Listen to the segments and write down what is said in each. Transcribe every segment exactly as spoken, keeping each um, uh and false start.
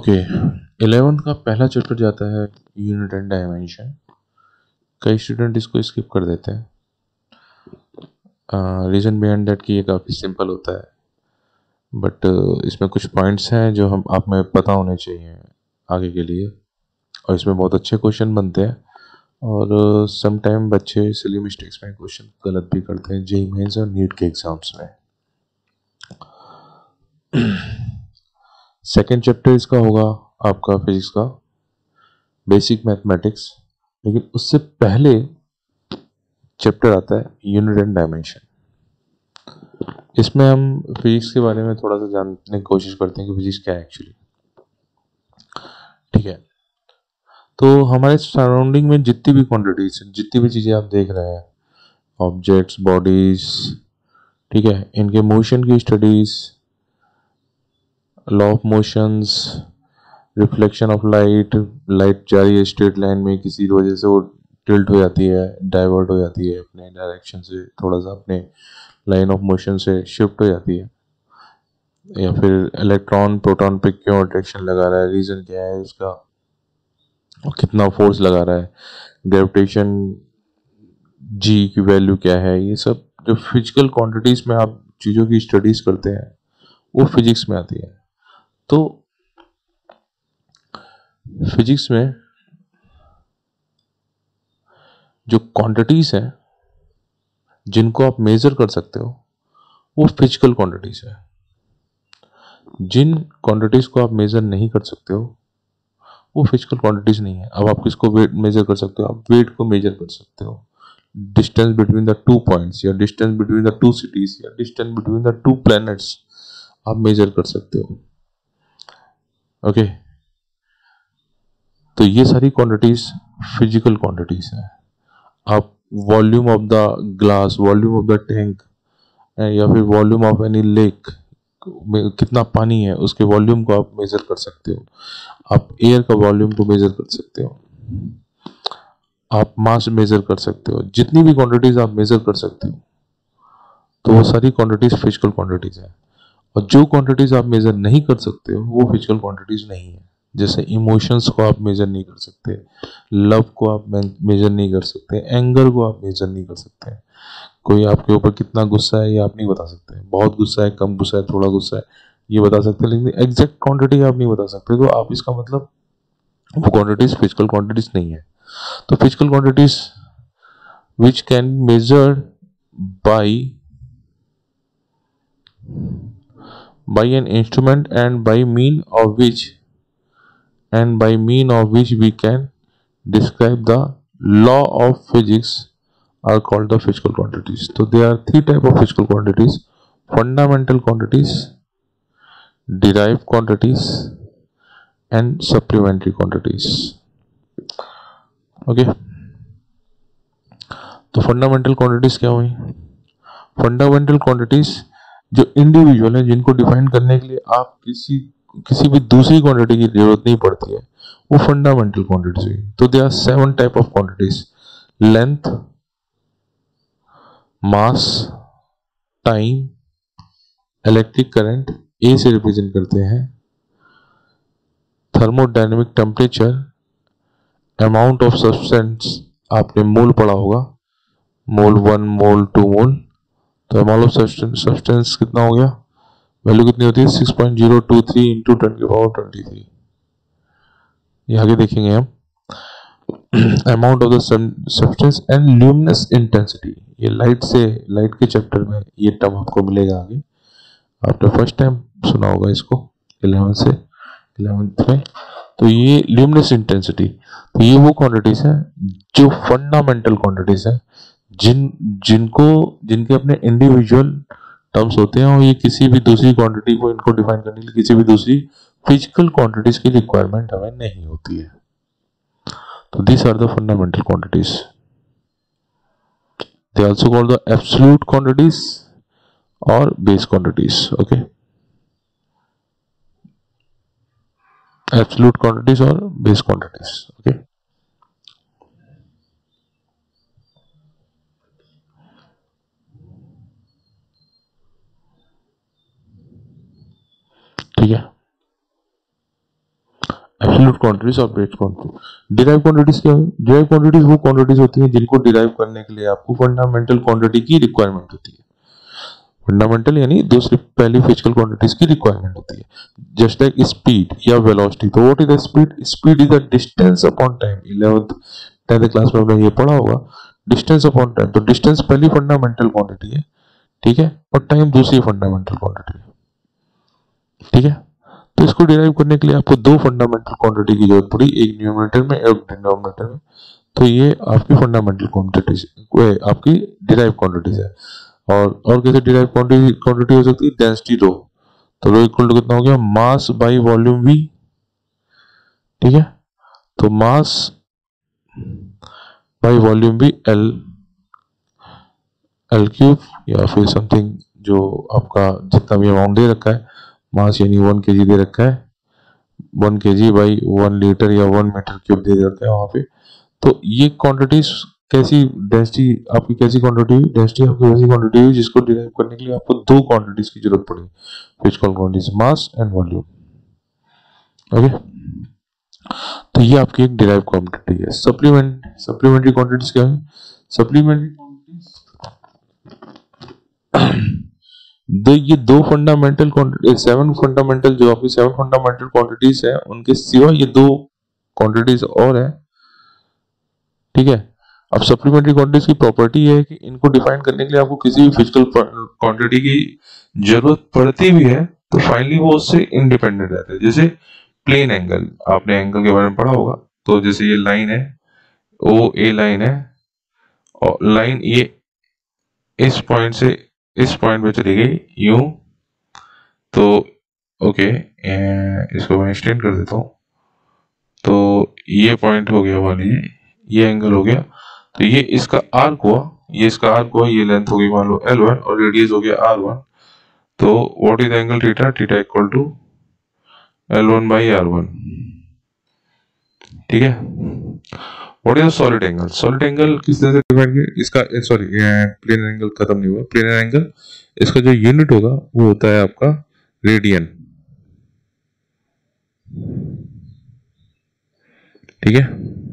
Okay, eleventh का पहला chapter जाता है यूनिट एंड डायमेंशन। कई स्टूडेंट इसको स्किप कर देते हैं। रीज़न बिहाइंड दैट कि ये काफ़ी सिंपल होता है, बट uh, इसमें कुछ पॉइंट्स हैं जो हम आप में पता होने चाहिए आगे के लिए, और इसमें बहुत अच्छे क्वेश्चन बनते हैं। और सम टाइम बच्चे सिली मिस्टेक्स में क्वेश्चन गलत भी करते हैं जेईई मेंस और नीट के एग्जाम्स में। सेकेंड चैप्टर इसका होगा आपका फिजिक्स का बेसिक मैथमेटिक्स, लेकिन उससे पहले चैप्टर आता है यूनिट एंड डायमेंशन। इसमें हम फिजिक्स के बारे में थोड़ा सा जानने की कोशिश करते हैं कि फिजिक्स क्या है एक्चुअली। ठीक है, तो हमारे सराउंडिंग में जितनी भी क्वांटिटीज, जितनी भी चीज़ें आप देख रहे हैं, ऑब्जेक्ट्स, बॉडीज, ठीक है, इनके मोशन की studies, law of motions, reflection of light, light जा रही है स्ट्रेट लाइन में, किसी वजह से वो टिल्ट हो जाती है, डाइवर्ट हो जाती है अपने डायरेक्शन से, थोड़ा सा अपने लाइन ऑफ मोशन से शिफ्ट हो जाती है, या फिर इलेक्ट्रॉन प्रोटॉन पे क्यों अट्रैक्शन लगा रहा है, रीज़न क्या है उसका, और कितना फोर्स लगा रहा है, ग्रेविटेशन जी की वैल्यू क्या है। ये सब जो फिजिकल क्वांटिटीज में आप चीज़ों की स्टडीज करते हैं वो फिजिक्स में आती है। तो फिजिक्स में जो क्वांटिटीज हैं जिनको आप मेजर कर सकते हो वो फिजिकल क्वांटिटीज है। जिन क्वांटिटीज को आप मेजर नहीं कर सकते हो वो फिजिकल क्वांटिटीज नहीं है। अब आप किसको वेट मेजर कर सकते हो? आप वेट को मेजर कर सकते हो, distance between the two points, या distance between the two cities, या distance between the two planets आप मेजर कर सकते हो। ओके, तो ये सारी क्वांटिटीज फिजिकल क्वांटिटीज है। आप volume of the glass, volume of the tank, या फिर वॉल्यूम ऑफ एनी लेक में कितना पानी है उसके वॉल्यूम को आप मेजर कर सकते हो। आप एयर का वॉल्यूम को मेजर कर सकते हो, आप मास मेजर कर सकते हो। जितनी भी क्वांटिटीज आप मेजर कर सकते हो तो वो सारी क्वांटिटीज फिजिकल क्वांटिटीज है। और जो क्वांटिटीज आप मेजर नहीं कर सकते हो वो फिजिकल क्वांटिटीज नहीं है। जैसे इमोशंस को आप मेजर नहीं कर सकते, लव को आप मेजर नहीं कर सकते, एंगर को आप मेजर नहीं कर सकते। कोई आपके ऊपर कितना गुस्सा है ये आप नहीं बता सकते, बहुत गुस्सा है, कम गुस्सा है, थोड़ा गुस्सा है, ये बता सकते हैं, लेकिन एग्जैक्ट क्वांटिटी आप नहीं बता सकते। तो आप इसका मतलब वो क्वांटिटीज फिजिकल क्वांटिटीज नहीं है। तो physical quantities which can measure by by an instrument, and by mean of which and by mean of which we can describe the law of physics are called the physical quantities. So there are three type of physical quantities: fundamental quantities, derived quantities, and supplementary quantities. Okay, तो fundamental quantities क्या हुई? Fundamental quantities जो individual है, जिनको define करने के लिए आप किसी किसी भी दूसरी क्वांटिटी की जरूरत नहीं पड़ती है, वो फंडामेंटल क्वांटिटीज हुई। तो they are seven type of quantities: length, mass, time, electric current A से रिप्रेजेंट करते हैं, thermodynamic temperature, amount of substance, आपने मोल पढ़ा होगा, मोल वन, मोल टू, मोल। तो अमाउंट ऑफ सब्सटेंस कितना हो गया, वैल्यू कितनी होती है, six point zero two three into ten की पावर ट्वेंटी थ्री। ये आगे देखेंगे हम। Amount of the substance and luminous intensity, ये लाइट से, लाइट के चैप्टर में ये टर्म आपको मिलेगा आगे। आपने फर्स्ट टाइम सुना होगा इसको इलेवेंथ से, इलेवेंथ में। तो ये ल्यूमिनस इंटेंसिटी, तो ये वो क्वांटिटीज है जो फंडामेंटल क्वांटिटीज है, जिन जिनको जिनके अपने इंडिविजुअल टर्म्स होते हैं, और ये किसी भी दूसरी क्वांटिटी को, इनको डिफाइन करने के लिए किसी भी दूसरी फिजिकल क्वांटिटीज की रिक्वायरमेंट हमें नहीं होती है। तो these are the fundamental quantities. They are also called the absolute quantities or base quantities. Okay, absolute quantities or base quantities. Okay, ठीक है। एब्सोल्यूट क्वांटिटीज और बेस्ड क्वांटिटी। डिराइव क्वांटिटीज क्या है? डिराइव क्वांटिटीज वो क्वांटिटीज होती हैं जिनको derive करने के लिए आपको फंडामेंटल क्वांटिटी की रिक्वायरमेंट होती है। फंडामेंटल यानी दूसरी पहली फिजिकल क्वांटिटीज की रिक्वायरमेंट होती है। जस्ट लाइक स्पीड या वेलोसिटी। तो what is the speed? Speed is the distance upon time. Eleventh tenth class में आपने ये पढ़ा होगा, डिस्टेंस अपॉन टाइम। तो डिस्टेंस पहली फंडामेंटल क्वांटिटी है, ठीक है, और टाइम दूसरी फंडामेंटल क्वांटिटी है, ठीक है। तो इसको डिराइव करने के लिए आपको दो फंडामेंटल क्वांटिटी की जरूरत पड़ी, एक न्यूमरेटर में और डिनोमिनेटर में। तो ये आपकी फंडामेंटल क्वांटिटीज, आपकी डिराइव क्वांटिटीज है। और और कैसे डिराइव क्वांटिटी क्वांटिटी हो सकती है? Density rho. तो रो इक्वल टू कितना हो गया? मास बाई वॉल्यूम वी, ठीक है। तो mass by volume V L L cube, या फिर समथिंग जो आपका जितना भी अमाउंट दे रखा है, मास यानी वन के जी दे रखा है, one K G by one litre या वन मीटर क्यूब दे रखा है वहां पे। तो ये क्वांटिटीज कैसी, डेंसिटी आपकी कैसी क्वांटिटी हुई? डेंसिटी आपकी वैसी क्वांटिटी हुई जिसको डिराइव करने के लिए आपको दो क्वांटिटीज की जरूरत पड़ी, physical quantities, mass and volume. Okay, तो ये आपकी एक डिराइव क्वांटिटी है। सप्लीमेंट सप्लीमेंट्री क्वांटिटीज क्या है? सप्लीमेंट्री दो ये दो फंडामेंटल क्वांटिटी, सेवन फंडामेंटल, जो आपकी सेवन फंडामेंटल क्वांटिटीज है, उनके सिवा ये दो क्वांटिटीज और है, ठीक है। अब सप्लीमेंट्री क्वांटिटीज की प्रॉपर्टी है कि इनको डिफाइन करने के लिए आपको किसी भी फिजिकल क्वांटिटी की जरूरत पड़ती भी है तो फाइनली वो उससे इंडिपेंडेंट रहता है। जैसे प्लेन एंगल, आपने एंगल के बारे में पढ़ा होगा। तो जैसे ये लाइन है, ओ ए लाइन है, और लाइन ये इस पॉइंट से इस पॉइंट पे चली गई यूं। तो ओके, इसको मैं एक्सटेंड कर देता हूं। तो ये पॉइंट हो गया, मान लीजिए ये एंगल हो गया। तो ये इसका आर्क हुआ, ये इसका आर्क हुआ, ये लेंथ हो गई मान लो एल वन, और रेडियस हो गया आर वन। तो what is angle theta? Theta equal to L one by R one, ठीक है। What is solid angle? Solid angle किस तरह से डिफाइन किया? इसका सॉरी प्लेन एंगल खत्म नहीं हुआ। प्लेन एंगल, इसका जो यूनिट होगा वो होता है आपका रेडियन, ठीक है,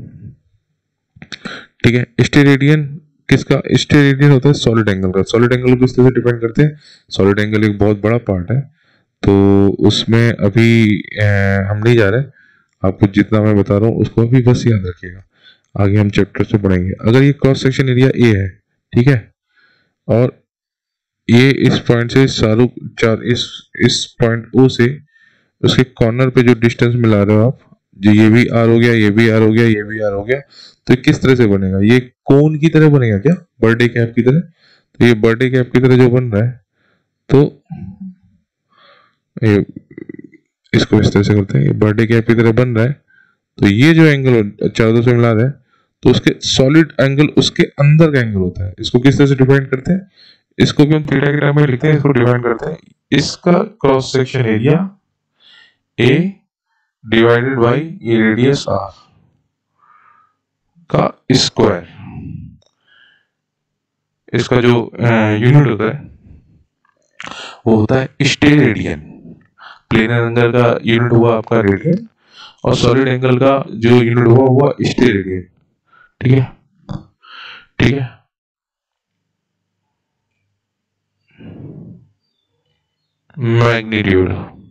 ठीक है। स्टेरेडियन किसका? स्टेरेडियन होता है सॉलिड एंगल का। सॉलिड एंगल को किस तरह से डिफाइन करते हैं? सॉलिड एंगल एक बहुत बड़ा पार्ट है, तो उसमें अभी ए, हम नहीं जा रहे, आपको जितना मैं बता रहा हूँ उसको अभी बस याद रखिएगा, आगे हम चैप्टर से पढ़ेंगे। अगर ये क्रॉस सेक्शन एरिया ए है, ठीक है, और ये इस पॉइंट से चारों चार इस इस पॉइंट ओ से उसके कॉर्नर पे जो डिस्टेंस मिला रहे हो आप, जो ये भी आर हो गया, ये भी आर हो गया, ये भी आर हो गया, तो किस तरह से बनेगा? ये कोन की तरह बनेगा क्या? बर्थडे कैप की तरह। तो ये बर्थडे कैप की तरह जो बन रहा है, तो ये इसको इस तरह से करते हैं, ये बर्थडे कैप की तरह बन रहा है। तो ये जो एंगल चारों से मिला रहा है, तो उसके सॉलिड एंगल उसके अंदर का एंगल होता है। इसको किस तरह से डिफाइन करते हैं? इसको भी हम थीटा के टर्म में लिखते हैं, इसको डिफाइन करते हैं, इसका cross section area A divided by ये रेडियस आर का स्क्वायर। इसका जो यूनिट होता है वो होता है स्टेरेडियन। प्लेनर एंगल का यूनिट हुआ आपका रेडियन, और सॉलिड एंगल का जो यूनिट हुआ हुआ स्टेरेडियन, ठीक है, ठीक है। मैग्नीट्यूड,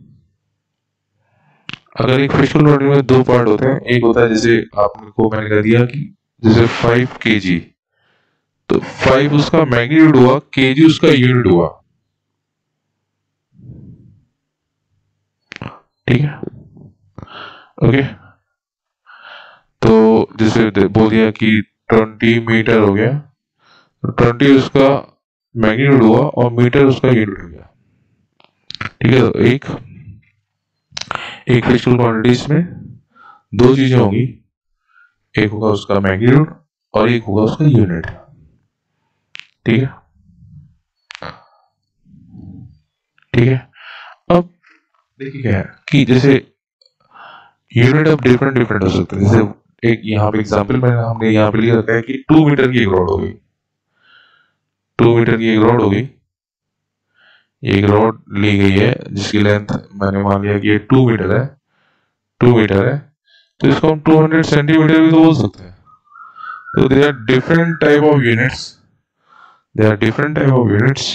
अगर एक फिजिकल बॉडी में दो पार्ट होते हैं, एक होता है जैसे आपने को मैंने कह दिया कि जैसे फाइव के जी, तो फाइव उसका मैग्नीट्यूड हुआ, केजी उसका यूनिट हुआ, ठीक है, ओके। तो जैसे बोल दिया कि ट्वेंटी मीटर हो गया, तो ट्वेंटी उसका मैग्नीट्यूड हुआ और मीटर उसका यूनिट हो गया, ठीक है। तो एक एक फिजिकल क्वांटिटीज में दो चीजें होंगी, एक होगा उसका मैग्नीट्यूड और एक होगा उसका यूनिट, ठीक है, ठीक है। अब देखिए क्या है कि जैसे यूनिट अब डिफरेंट डिफरेंट हो सकते हैं। जैसे एक यहाँ पे एग्जांपल में हमने यहाँ पे लिया रखा है कि टू मीटर की एक रॉड हो गई, टू मीटर की एक रॉड हो गई, एक रॉड ली गई है जिसकी लेंथ मैंने मान लिया कि ये टू मीटर है, टू मीटर है, तो इसको हम टू हंड्रेड सेंटीमीटर भी तो बोल सकते हैं। तो they are different type of units, they are different type of units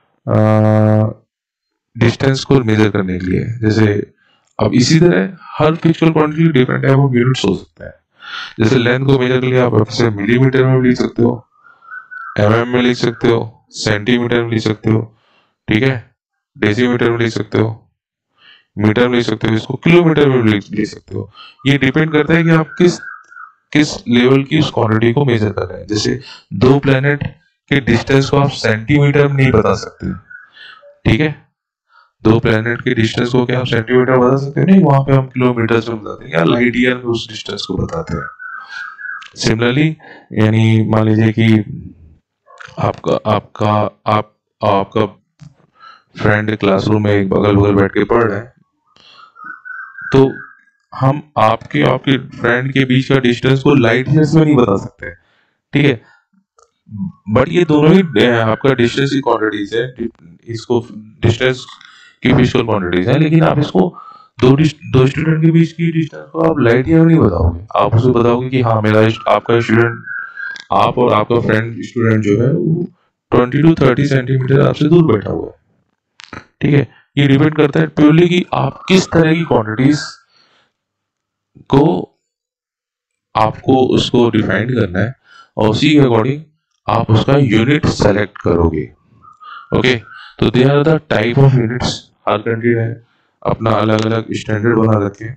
distance को मेजर करने के लिए। जैसे अब इसी तरह हर physical quantity different type of units हो सकता है। जैसे लेंथ को मेजर के लिए आप इसे मिलीमीटर में भी लिख सकते हो, एमएम में लिख सकते हो, सेंटीमीटर में लिख सकते हो, ठीक है, डेसीमीटर में लिख सकते हो, मीटर में लिख सकते हो, इसको किलोमीटर में भी लिख सकते हो। ये डिपेंड करता है कि आप किस किस लेवल की उस क्वांटिटी को मेजर कर रहे हैं। जैसे दो प्लेनेट के डिस्टेंस को आप सेंटीमीटर में नहीं बता सकते, ठीक है, दो प्लेनेट के डिस्टेंस को क्या आप सेंटीमीटर बता सकते हैं? नहीं, वहां पे हम किलोमीटर में बताते हैं या लाइट ईयर में उस डिस्टेंस को बताते हैं। सिमिलरली यानी मान लीजिए कि आपका आपका आप आपका फ्रेंड क्लासरूम में एक बगल बगल बैठ के पढ़ रहे हैं, तो हम आपके आपके फ्रेंड के बीच का डिस्टेंस को लाइट ईयर्स में नहीं बता सकते, ठीक है, बट ये दोनों ही आपका डिस्टेंस की क्वांटिटीज है, इसको डिस्टेंस की फिजिकल क्वांटिटीज है, लेकिन आप इसको दो दो स्टूडेंट के बीच की डिस्टेंस को आप लाइट ईयर में नहीं बताओगे। आप उसे बताओगे कि हाँ मेरा आपका स्टूडेंट, आप और आपका फ्रेंड स्टूडेंट जो है वो ट्वेंटी टू थर्टी सेंटीमीटर आपसे दूर बैठा हुआ है, ठीक है। ये डिपेंड करता है प्योरली कि आप किस तरह की क्वांटिटीज को आपको उसको डिफाइन करना है और उसी के अकॉर्डिंग आप उसका यूनिट सेलेक्ट करोगे। ओके, तो they are the type of units. हर कंट्री ने अपना अलग अलग स्टैंडर्ड बना रखे।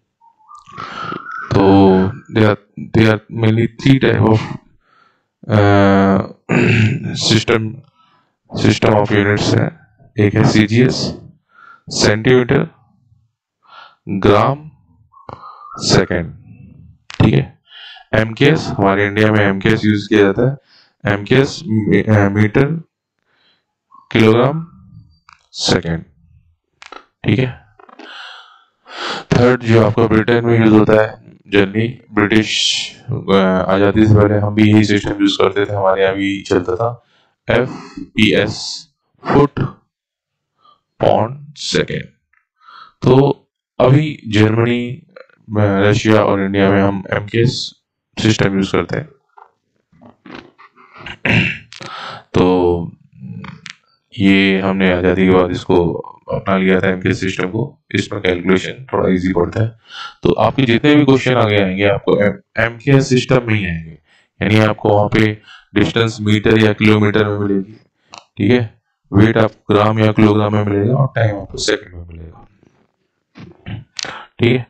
तो they are they are mainly three type of system system of units है। एक है सीजीएस, सेंटीमीटर, ग्राम, सेकेंड, ठीक है। एमकेएस, हमारे इंडिया में एमकेएस यूज किया जाता है। एमकेएस मीटर, किलोग्राम, सेकेंड, ठीक है। थर्ड जो आपका ब्रिटेन में यूज होता है, जनरली ब्रिटिश आजादी से पहले हम भी यही सिस्टम यूज करते थे, हमारे यहाँ भी चलता था, F P S, foot pound second. तो अभी जर्मनी, रशिया और इंडिया में हम एमकेएस सिस्टम यूज करते हैं। तो ये हमने आजादी के बाद इसको अपना लिया था एमकेएस सिस्टम को। इसमें कैलकुलेशन थोड़ा इजी पड़ता है। तो आपके जितने भी क्वेश्चन आगे आएंगे आपको एमकेएस सिस्टम में ही आएंगे, यानी आपको वहां पे डिस्टेंस मीटर या किलोमीटर में मिलेगी, ठीक है, वेट आपको ग्राम या किलोग्राम में मिलेगा और टाइम आपको सेकंड में मिलेगा, ठीक है।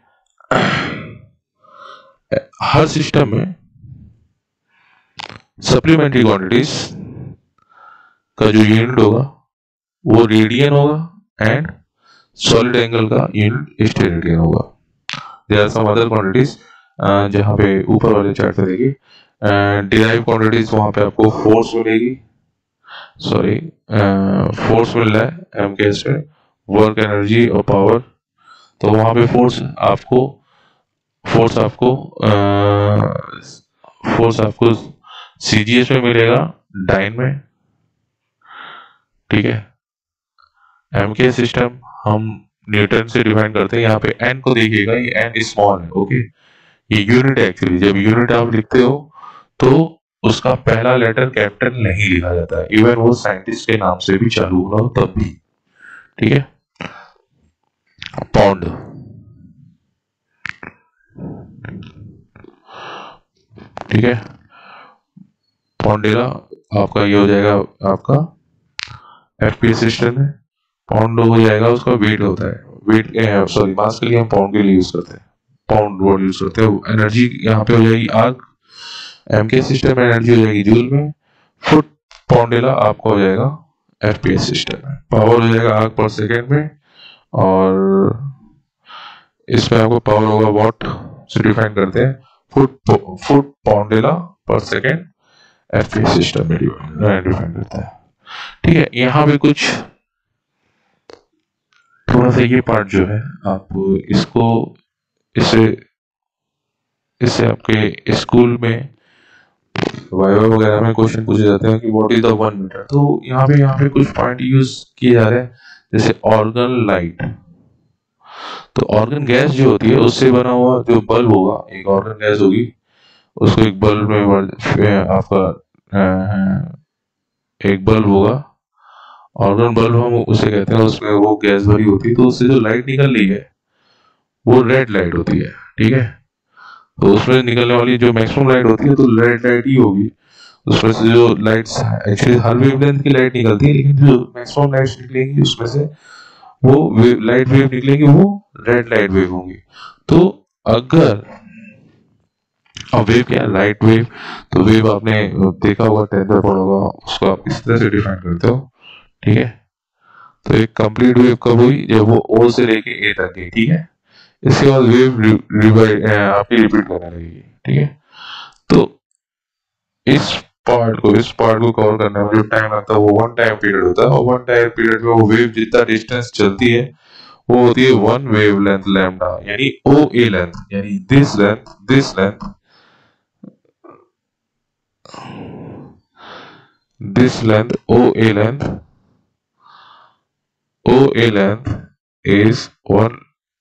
हर सिस्टम में सप्लीमेंट्री क्वांटिटीज का जो यूनिट होगा वो रेडियन होगा एंड सॉलिड एंगल का यूनिट स्टेरेडियन होगा। There are some other quantities जहां पे ऊपर वाले चार्ट पे देखिए डिराइव क्वांटिटीज, वहां पे आपको फोर्स मिलेगी, सॉरी फोर्स मिल रहा है एमकेएस में, वर्क, एनर्जी और पावर। तो वहां पे फोर्स आपको फोर्स आपको फोर्स आपको सीजीएस में मिलेगा, डाइन में, ठीक है। एमकेएस सिस्टम हम न्यूटन से डिफाइन करते हैं। यहाँ पे एन को देखिएगा, ये एन स्मॉल है, ओके, ये यूनिट है एक्चुअली। जब यूनिट आप लिखते हो तो उसका पहला लेटर कैपिटल नहीं लिखा जाता है, इवन वो साइंटिस्ट के नाम से भी चालू हो तब भी, ठीक है। पाउंड, ठीक है, पाउंडेला आपका ये हो जाएगा, आपका एफपीएस सिस्टम है। पाउंड हो जाएगा, उसका वेट होता है, वेट सॉरी मास के लिए हम पाउंड के लिए यूज करते हैं, पाउंड वर्ड यूज करते हैं। एनर्जी यहाँ पे हो जाएगी आर्क, एमके सिस्टम में एनर्जी हो जाएगी जूल में। फुट पाउंडेला आपका हो जाएगा एफपीएस सिस्टम में। पावर हो जाएगा आर्क पर सेकेंड में, और इसमें आपको पावर होगा वॉट से डिफाइन करते हैं। Foot foot poundal per second FPS system में डिफाइन करता है, ठीक है। यहाँ पे कुछ थोड़ा सा ये पार्ट जो है आप इसको इसे इससे आपके स्कूल में वाइवा वगैरह में क्वेश्चन पूछे जाते हैं कि what is the one metre. तो यहाँ पे यहाँ पे कुछ पॉइंट यूज किए जा रहे हैं, जैसे ऑर्गन लाइट, तो ऑर्गन गैस जो होती है उससे बना हुआ जो बल्ब होगा, एक ऑर्गन गैस होगी, उसको एक बल्ब में आपका एक बल्ब होगा, ऑर्गन बल्ब हम उसे कहते हैं, उसमें वो गैस भरी होती है, तो उससे जो लाइट निकल रही है वो रेड लाइट होती है। ठीक है, तो उसमें निकलने वाली जो मैक्सिमम लाइट होती है तो रेड लाइट ही होगी। उसमें से जो लाइट्स, एक्चुअली हर वेवलेंथ की लाइट निकलती है, लेकिन जो मैक्सिमम लाइट्स निकलेंगी उसमें से वो वेव, लाइट वेव निकलेंगी, वो रेड लाइट वेव होंगी। तो अगर अब वेव क्या है, लाइट वेव, तो वेव आपने देखा होगा, टेंथ में पढ़ा होगा, उसको आप इस तरह से डिफाइन करते हो। ठीक है, तो एक कंप्लीट वेव कब हुई, जब वो ओ से लेके ए तक गई। ठीक है, इसके बाद वेव रिवाइड आपकी रिपीट करने लगेगी। ठीक है, तो इस पार्ट को इस पार्ट को कवर करने में जो टाइम लगता है वो वन टाइम पीरियड होता है, और वन टाइम पीरियड में वो वेव जितना डिस्टेंस चलती है वो होती है वन वेव लेंथ लैम्डा, यानी ओ ए लेंथ, यानी this length this length this length O A length O A length is one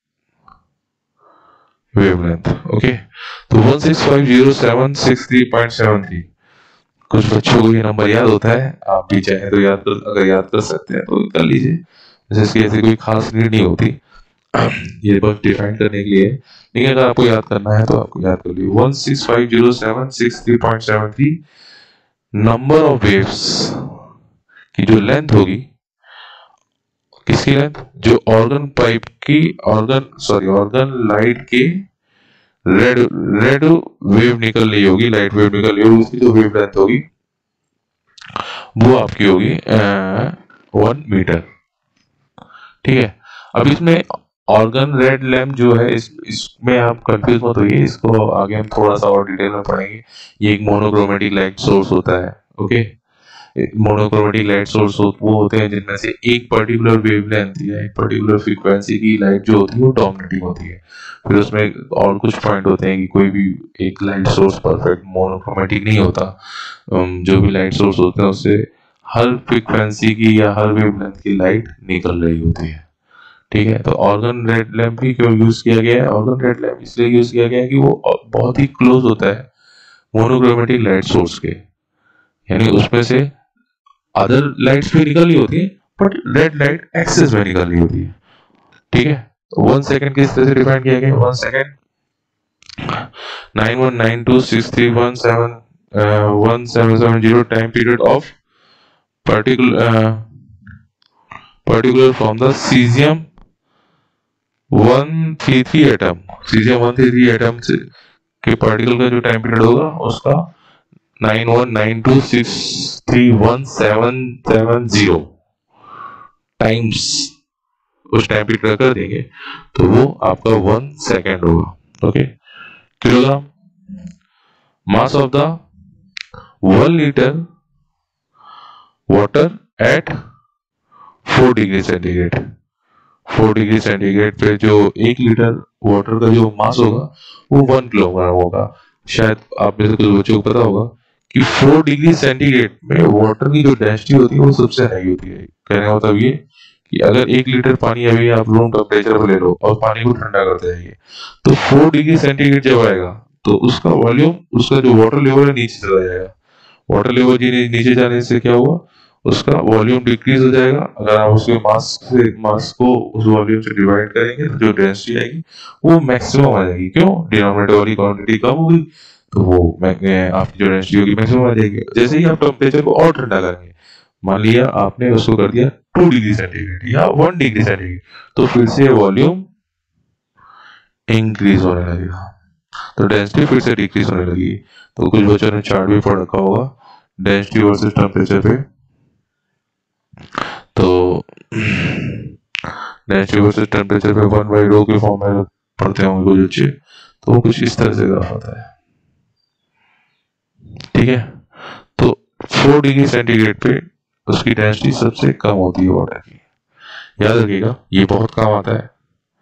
wavelength. Okay, तो one six five zero seven six three point seven three, कुछ बच्चों को ये number याद होता है, आप भी चाहे तो याद कर, अगर याद कर सकते हैं तो कर लीजिए, जिसकी ऐसी कोई खास नीड नहीं होती ये बस डिफाइन करने के लिए, लेकिन अगर आपको याद करना है तो आपको याद कर लीजिए। One six five zero seven six three point seven three number of waves की जो लेंथ होगी, किसकी लेंथ, जो ऑर्गन पाइप की, ऑर्गन सॉरी ऑर्गन लाइट के रेड रेड वेव निकल रही होगी, लाइट वेव निकल रही होगी, उसकी जो वेव लेंथ होगी वो आपकी होगी वन मीटर। ठीक है, अब इसमें ऑर्गन रेड लैम्प जो है, इस इसमें आप कंफ्यूज मत होइए, इसको आगे हम थोड़ा सा और डिटेल में पढ़ेंगे। ये एक मोनोक्रोमेटिक लाइट सोर्स होता है। ओके, मोनोक्रोमेटिक लाइट सोर्स वो होते हैं जिनमें से एक पर्टिकुलर वेवलेंथ या एक पर्टिकुलर फ्रीक्वेंसी की लाइट जो होती है वो डोमिनेटिंग होती है। फिर उसमें और कुछ पॉइंट होते हैं कि कोई भी एक लाइट सोर्स परफेक्ट मोनोक्रोमेटिक नहीं होता, जो भी लाइट सोर्स होते हैं उससे हर फ्रीक्वेंसी की या हर वेवलेंथ की लाइट निकल रही होती है। ठीक है, तो ऑर्गन रेड लैम्प भी क्यों यूज किया गया है, ऑर्गन रेड लैम्प इसलिए यूज किया गया है कि वो बहुत ही क्लोज होता है मोनोक्रोमेटिक लाइट सोर्स के, यानी उसमें से अदर लाइट्स भी निकल रही होती है बट रेड लाइट एक्सेस में निकल रही होती है। ठीक है, वन सेकेंड किस तरह से डिफाइन किया गया, one second nine one nine two six three one seven one seven seven zero time period of particular particular from the caesium one three three atom, caesium one three three atom से के particle का जो time period होगा उसका nine one nine two six three one seven seven zero times उस time period कर देंगे तो वो आपका वन सेकेंड होगा। Okay, kilogram mass of the one litre water at four degree centigrade, four degree centigrade पे जो एक लीटर वाटर का जो मास होगा वो वन किलोग्राम होगा। शायद आप में से कुछ बच्चों को पता होगा कि फोर डिग्री सेंटीग्रेड में वाटर की जो डेंसिटी होती है वो सबसे हाई होती है। कहने का मतलब ये कि अगर एक लीटर पानी अभी आप रूम टेम्परेचर पर ले लो और पानी को ठंडा करते जाइए तो फोर डिग्री सेंटीग्रेड जब आएगा तो उसका वॉल्यूम, उसका जो वाटर लेवल है नीचे चला जाएगा। वाटर लेवल नीचे जाने से क्या हुआ, उसका वॉल्यूम डिक्रीज हो जाएगा। अगर आप उसके मास से मास को उस वॉल्यूम से डिवाइड करेंगे तो जो डेंसिटी आएगी वो मैक्सिमम आ जाएगी। क्यों, डिनोमिनेटर वाली क्वांटिटी कम होगी तो वो आपकी जो डेंसिटी होगी मैक्सिमम आ जाएगी। जैसे ही आप टेम्परेचर को और ठंडा करेंगे, मान लिया आपने उसको कर दिया टू डिग्री सेंटीग्रेड या वन डिग्री सेंटीग्रेड, तो फिर से वॉल्यूम इंक्रीज होने लगेगा, तो डेंसिटी फिर से डिक्रीज होने लगी। तो कुछ बच्चों ने चार्ट भी पढ़ रखा होगा डेंसिटी वर्सेस टेम्परेचर पे, तो डेंसिटी वर्सेस टेम्परेचर पे वन बाई रो के फॉर्म में पढ़ते होंगे कुछ बच्चे, तो वो कुछ इस तरह से ग्राफ आता है। ठीक है, तो फोर डिग्री सेंटीग्रेड पे उसकी डेंसिटी सबसे कम होती है वाटर की, याद रखिएगा, ये बहुत काम आता है।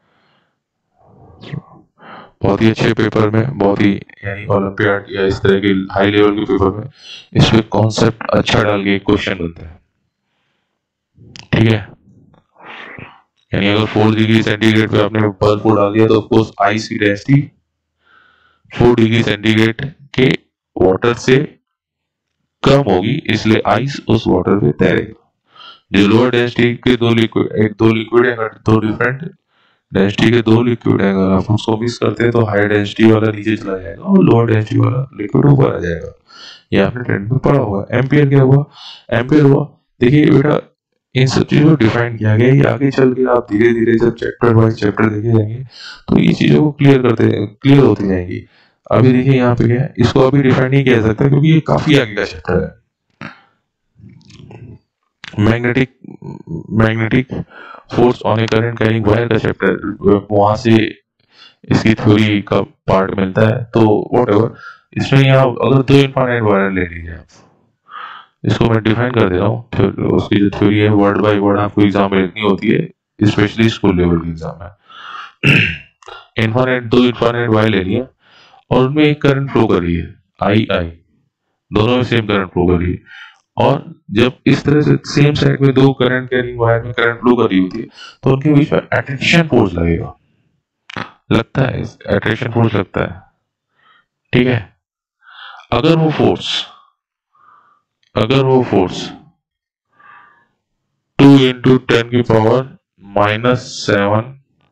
बहुत ही अच्छे पेपर में, बहुत ही यानी ओलंपियाड या इस तरह के हाई लेवल के पेपर में इस पे कॉन्सेप्ट अच्छा डाल के क्वेश्चन बनता है। ठीक है, यानी अगर फोर डिग्री सेंटीग्रेड पे आपने बल्ब को डाल दिया तो ऑफकोर्स आइस की डेंसिटी फोर डिग्री सेंटीग्रेड के वाटर से कम होगी, इसलिए आइस उस वाटर पे तैरेगा। जो लोअर डेंसिटी के दो लिक्विड एक दो लिक्विड है, दो डिफरेंट डेंसिटी के दो लिक्विड है, अगर आप उसको मिक्स करते हैं तो हाई डेंसिटी वाला नीचे चला जाएगा और लोअर डेंसिटी वाला लिक्विड ऊपर आ जाएगा। ये आपने ट्रेंड में पढ़ा होगा। एम्पियर क्या हुआ? एम्पियर हुआ, देखिए बेटा इन सब चीजों को डिफाइन किया गया। ये आगे चल के आप धीरे धीरे जब चैप्टर वाइज चैप्टर देखे जाएंगे तो ये चीजों को क्लियर करते क्लियर होती जाएंगी। अभी देखिए यहाँ पे क्या है, इसको अभी डिफाइन नहीं किया सकता क्योंकि ये काफी आगे का चैप्टर है। Magnetic magnetic force on a current carrying wire का चैप्टर, वहां से इसकी थ्योरी का पार्ट मिलता है। तो व्हाटएवर, इसमें यहाँ अगर दो इनफाइनाइट वायर ले लीजिए आप, इसको मैं डिफाइन कर दे रहा हूँ। उसकी जो थ्योरी है वर्ड बाय वर्ड आपको एग्जाम में लिखनी होती है, स्पेशली स्कूल लेवल के एग्जाम में। इनफाइनाइट दो इनफाइनाइट वायर ले लिया और उनमें एक करंट फ्लो कर रही है, आई आई दोनों में सेम करंट फ्लो कर रही है। और जब इस तरह से सेम साइड में दो करंट कैरिंग वायर में करंट फ्लो कर रही होती है तो उनके बीच में अट्रैक्शन फोर्स लगेगा, लगता है अट्रैक्शन फोर्स लगता है, ठीक है। अगर वो फोर्स अगर वो फोर्स टू इंटू टेन की power minus seven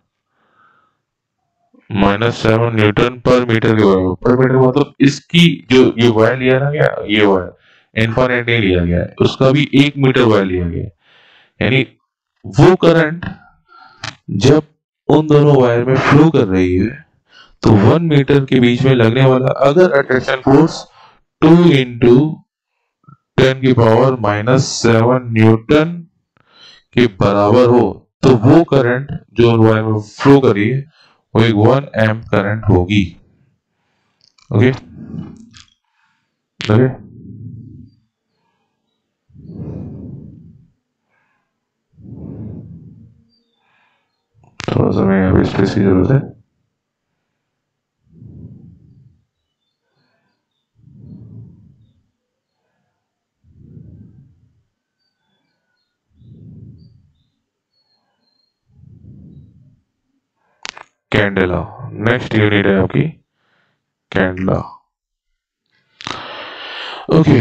minus seven newton per metre के बराबर, पर मीटर मतलब इसकी जो ये वायर लिया ना क्या, ये वायर इनफाइनाइट नहीं लिया गया है, उसका भी एक मीटर वायर लिया गया है। यानी वो करंट जब उन दोनों वायर में फ्लो कर रही है तो वन मीटर के बीच में लगने वाला अगर attraction force two into ten की पावर माइनस सेवन न्यूटन के बराबर हो तो वो करंट जो वायर में फ्लो कर रही है वो एक वन एम्प करंट होगी। ओके ओके थोड़ा सा मैं अभी स्पेस की जरूरत है। कैंडेला नेक्स्ट यूनिट है आपकी, कैंडेला। ओके,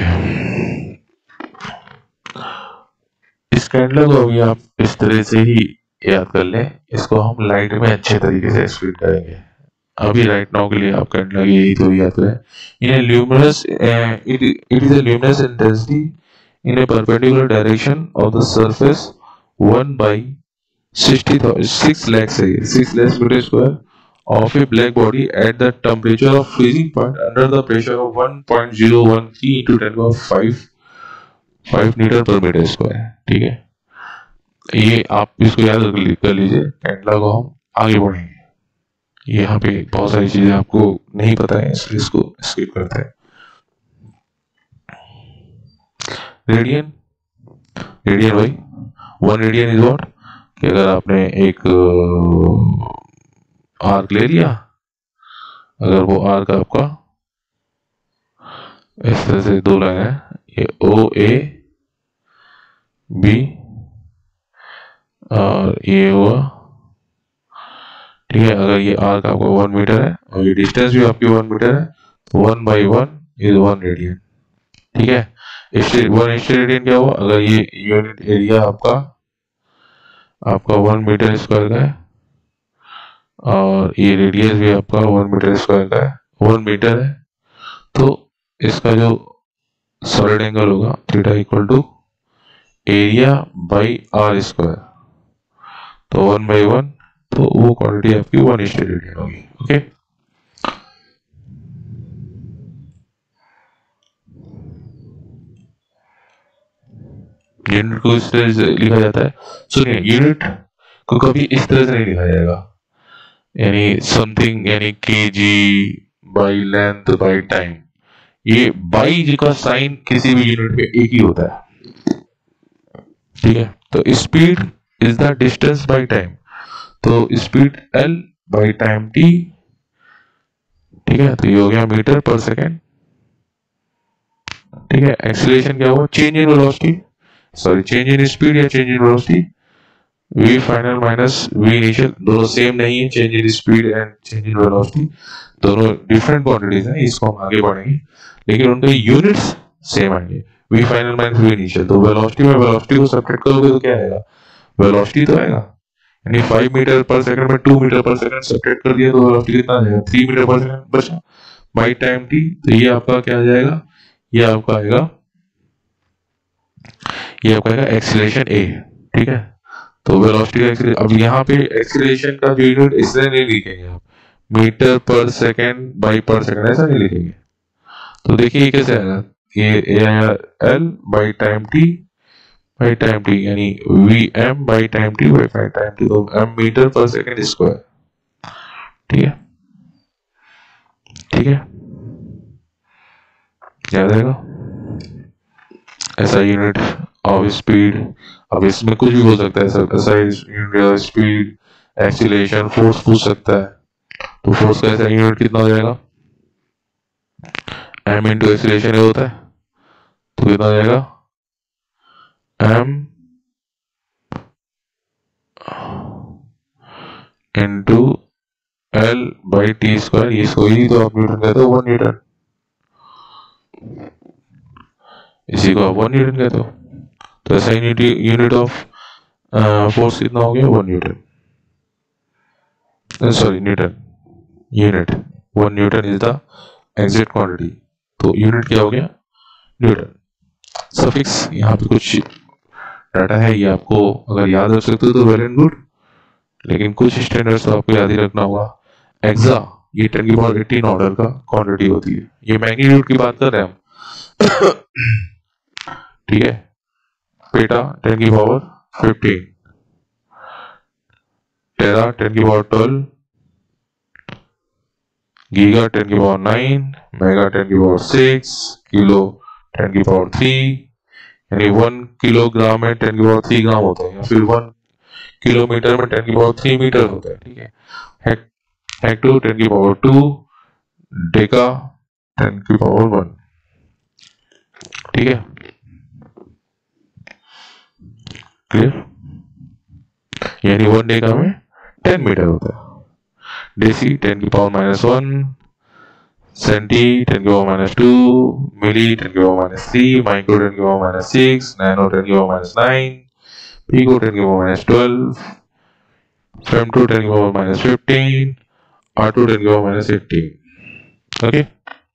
इस कैंडेला को अभी आप इस तरह से ही याद कर लें, इसको हम लाइट में अच्छे तरीके से एक्सप्लेन करेंगे। अभी राइट नाउ के लिए आप कैंडेला की यही तो याद करें। In a luminous it it is a luminous intensity in a perpendicular direction of the surface one by sixty six lakh से six lakh metre square of a black body at the temperature of freezing point under the pressure of one point zero one three into ten power five five metre per metre square, ठीक है। ये आप इसको याद कर लीजिए। Candela को हम आगे बढ़ेंगे, यहाँ पे बहुत सारी चीजें आपको नहीं पता है इसलिए इसको स्किप करते हैं। रेडियन रेडियन भाई वन रेडियन इज व्हाट, कि अगर आपने एक आर्क ले लिया, अगर वो आर्क आपका इस तरह से दो लाइन है, ये ओ ए बी और ये हुआ, ठीक है। अगर ये आर्क आपका वन मीटर है और ये डिस्टेंस भी आपकी वन मीटर है तो one by one is one radian, ठीक है। वन रेडियन क्या हुआ, अगर ये यूनिट एरिया आपका आपका वन मीटर स्क्वायर का है और ये रेडियस भी आपका वन मीटर स्क्वायर का है, वन मीटर है, तो इसका जो सॉलिड एंगल होगा theta equal to area by R square, तो वन बाई वन, तो वो क्वांटिटी आपकी वन इज टू रेडियन होगी। ओके, यूनिट को इस तरह से लिखा जाता है। सुनिए, यूनिट को कभी इस तरह से नहीं लिखा जाएगा, यानी समथिंग यानी KG by length by time. ये बाई जी का साइन किसी भी यूनिट में एक ही होता है, ठीक है। तो speed is the distance by time, तो speed L by time T, ठीक है। तो ये हो गया मीटर पर सेकेंड, ठीक है। एक्सीलरेशन क्या हुआ, change in velocity, sorry change in speed या change in velocity, V final minus V initial दोनों सेम नहीं है, change in speed and change in velocity दोनों डिफरेंट क्वांटिटीज हैं, इसको हम आगे बढ़ेंगे, लेकिन उनके यूनिट्स सेम आएंगे। V final minus V initial, तो वेलोसिटी में वेलोसिटी को सब्ट्रैक्ट करोगे तो क्या आएगा, वेलोसिटी तो आएगा, यानी फाइव मीटर पर सेकंड में टू मीटर पर सेकंड सब्ट्रैक्ट कर दिया तो वेलोसिटी कितना आ जाएगा, थ्री मीटर पर सेकंड बचा बाई टाइम टी, तो ये आपका क्या आ जाएगा, ये आपका आएगा, ये आपका आएगा एक्सीलरेशन ए। ठीक है, तो वेलोसिटी का एक्सीलरेशन, अब यहाँ पे एक्सीलरेशन का जो यूनिट इसलिए नहीं लिखेंगे आप मीटर पर सेकंड बाई पर सेकंड, ऐसा नहीं लिखेंगे, तो देखिए कैसे आएगा, ये L by time T by time T, यानी V M by time T by five time T, तो एम मीटर पर सेकंड स्क्वायर। ठीक है, ठीक है, याद आएगा, ऐसा यूनिट ऑफ स्पीड, अब इसमें कुछ भी हो सकता है, ऐसा यूनिट स्पीड, एक्सीलरेशन, फोर्स पूछ सकता है, तो फोर्स का ऐसा यूनिट कितना हो जाएगा, एम इंटू एक्सीलरेशन होता है, तो कितना हो जाएगा, M into L by T square, ये सोई तो आप न्यूटन कहते हो, वन न्यूटन, इसी को आप वन न्यूटन कहते हो, तो ऐसा यूनिट यूनिट ऑफ फोर्स कितना हो गया, one newton, sorry newton, unit one newton is the exact quantity, तो यूनिट क्या हो गया, न्यूटन। सफिक्स यहाँ पे कुछ डाटा है, ये आपको अगर याद रख सकते हो तो वेल एंड गुड, लेकिन कुछ स्टैंडर्ड्स तो आपको याद ही रखना होगा। एक्सा, ये टेन की पावर एटीन ऑर्डर का क्वांटिटी होती है, ये मैग्नीट्यूड की बात कर रहे हैं हम। ठीक है, पेटा टेन की पावर फिफ्टीन, टेरा टेन की पावर ट्वेल्व, गीगा टेन की पावर नाइन, मेगा टेन की पावर सिक्स, किलो टेन की पावर थ्री, यानी वन किलोग्राम में टेन की पावर थ्री ग्राम होता है, या फिर वन किलोमीटर में टेन की पावर थ्री मीटर होता है। ठीक है, हेक हेक्टो टेन की पावर टू, डेका टेन की पावर वन। ठीक है, क्लियर, यानी वन डेका में टेन मीटर होता है। डेसी टेन की power minus one, centi ten की power minus two, milli ten की power minus three, micro ten की power minus six, nano ten की power minus nine, pico ten की power minus twelve, femto ten की power minus fifteen, atto ten की power minus fifteen. Okay,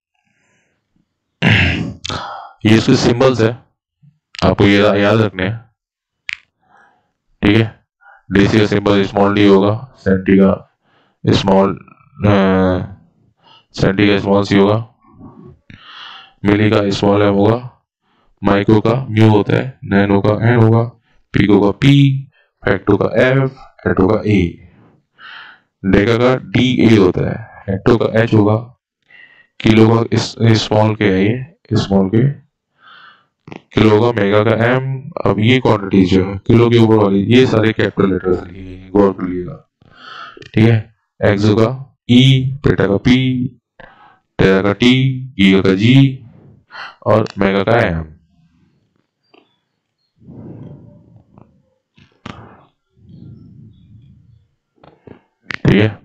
ये इसके symbols है, आपको ये याद रखने हैं। ठीक है, डेसी का सिंबल स्मॉल डी होगा, सेंटी का स्मॉल सेंटी का स्मॉल सी होगा, मिली का स्मॉल एम होगा, माइक्रो का म्यू होता है, नैनो का एन होगा, पिको का पी, फैक्टो का एफ, हेक्टो का ए, डेका का डी ए होता है, हेक्टो का एच होगा, किलो का स्मॉल के है, ये स्मॉल के किलो का, मेगा का एम। अब ये क्वांटिटी जो है किलो के ऊपर वाली, ये सारे कैपिटल लेटर्स लिखिए, गौर कर लीजिएगा। ठीक है, एक्सो का ई, पेटा का पी, टेरा का टी, गीगा का जी और मेगा का एम। ठीक है,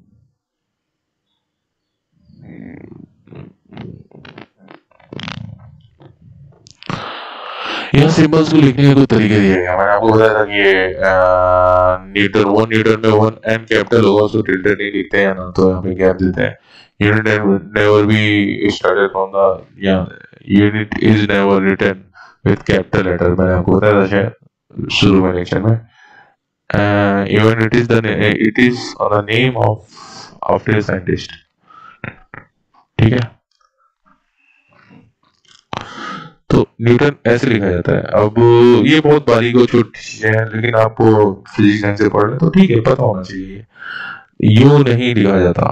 यह सिंबल्स को लिखने के दो तरीके दिए गए। मैंने आपको बताया था कि ये न्यूटन वन न्यूटन में वन एन कैपिटल होगा तो टिल्टेड नहीं लिखते हैं ना, तो यहाँ पे गैप देते हैं। Unit never be started from the, या unit is never written with capital letter. मैंने आपको बताया था शायद शुरू में लेक्चर में। Even it is the it is on the name of after scientist. ठीक है, तो न्यूटन ऐसे लिखा जाता है। अब ये बहुत बारीक और छोटी चीजें हैं, लेकिन आपको फिजिक्स साइंस से पढ़ रहे तो ठीक है, पता होना चाहिए। यू नहीं लिखा जाता,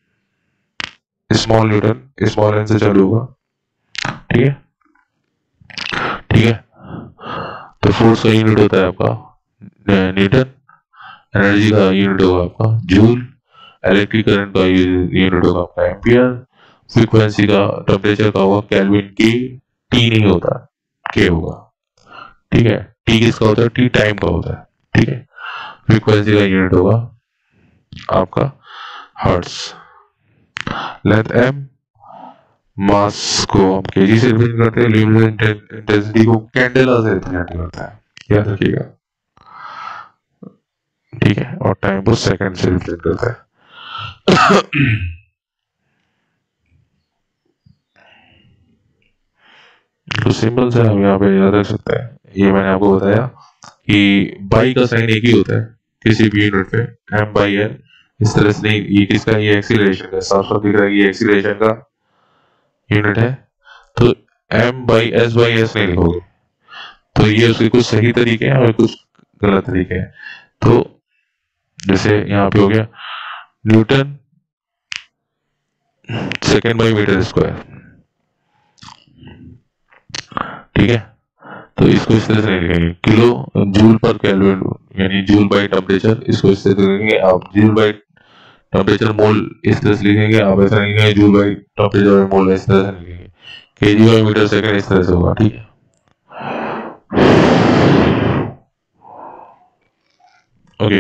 स्मॉल न्यूटन स्मॉल एन से चालू होगा। ठीक है, ठीक है, तो फोर्स का यूनिट होता है आपका न्यूटन, एनर्जी का यूनिट होगा आपका जूल, इलेक्ट्रिक करंट का यूनिट होगा आपका एम्पियर, फ्रीक्वेंसी का टेम्परेचर का होगा केल्विन की, टी नहीं होता के होगा। ठीक है, टी किसका होता है, टी टाइम का होता है। ठीक है, फ्रीक्वेंसी का यूनिट होगा आपका हर्ट्स। लेंथ एम, मास को हम केजी से रिप्रेजेंट करते हैं, ल्यूमिनस इंटेंसिटी को कैंडेला से रिप्रेजेंट करता है, याद रखिएगा, ठीक है, और टाइम को सेकंड से रिप्रेजेंट करता है। तो सिंपल से हम यहाँ पे याद रख सकते हैं, ये मैंने आपको बताया कि बाई का साइन एक ही होता है किसी भी यूनिट पे, एम बाई एल, इस तरह से नहीं, ये किसका, ये एक्सीलरेशन का, साफ साफ दिख रहा है ये एक्सीलरेशन का यूनिट है, तो M by S by S नहीं लिखोगे, तो ये उसके कुछ सही तरीके हैं और कुछ गलत तरीके हैं। तो जैसे यहाँ पे हो गया newton second by metre square, ठीक है, तो इसको इस तरह से नहीं लिखेंगे, किलो जूल पर केल्विन यानी जूल बाई टेम्परेचर, इसको इस तरह से लिखेंगे आप, जूल बाई टेम्परेचर मोल इस तरह से लिखेंगे आप, ऐसा नहीं लिखेंगे जूल बाई टेम्परेचर मोल इस तरह से लिखेंगे, केजी बाई मीटर सेकंड इस तरह से होगा, ठीक है। ओके,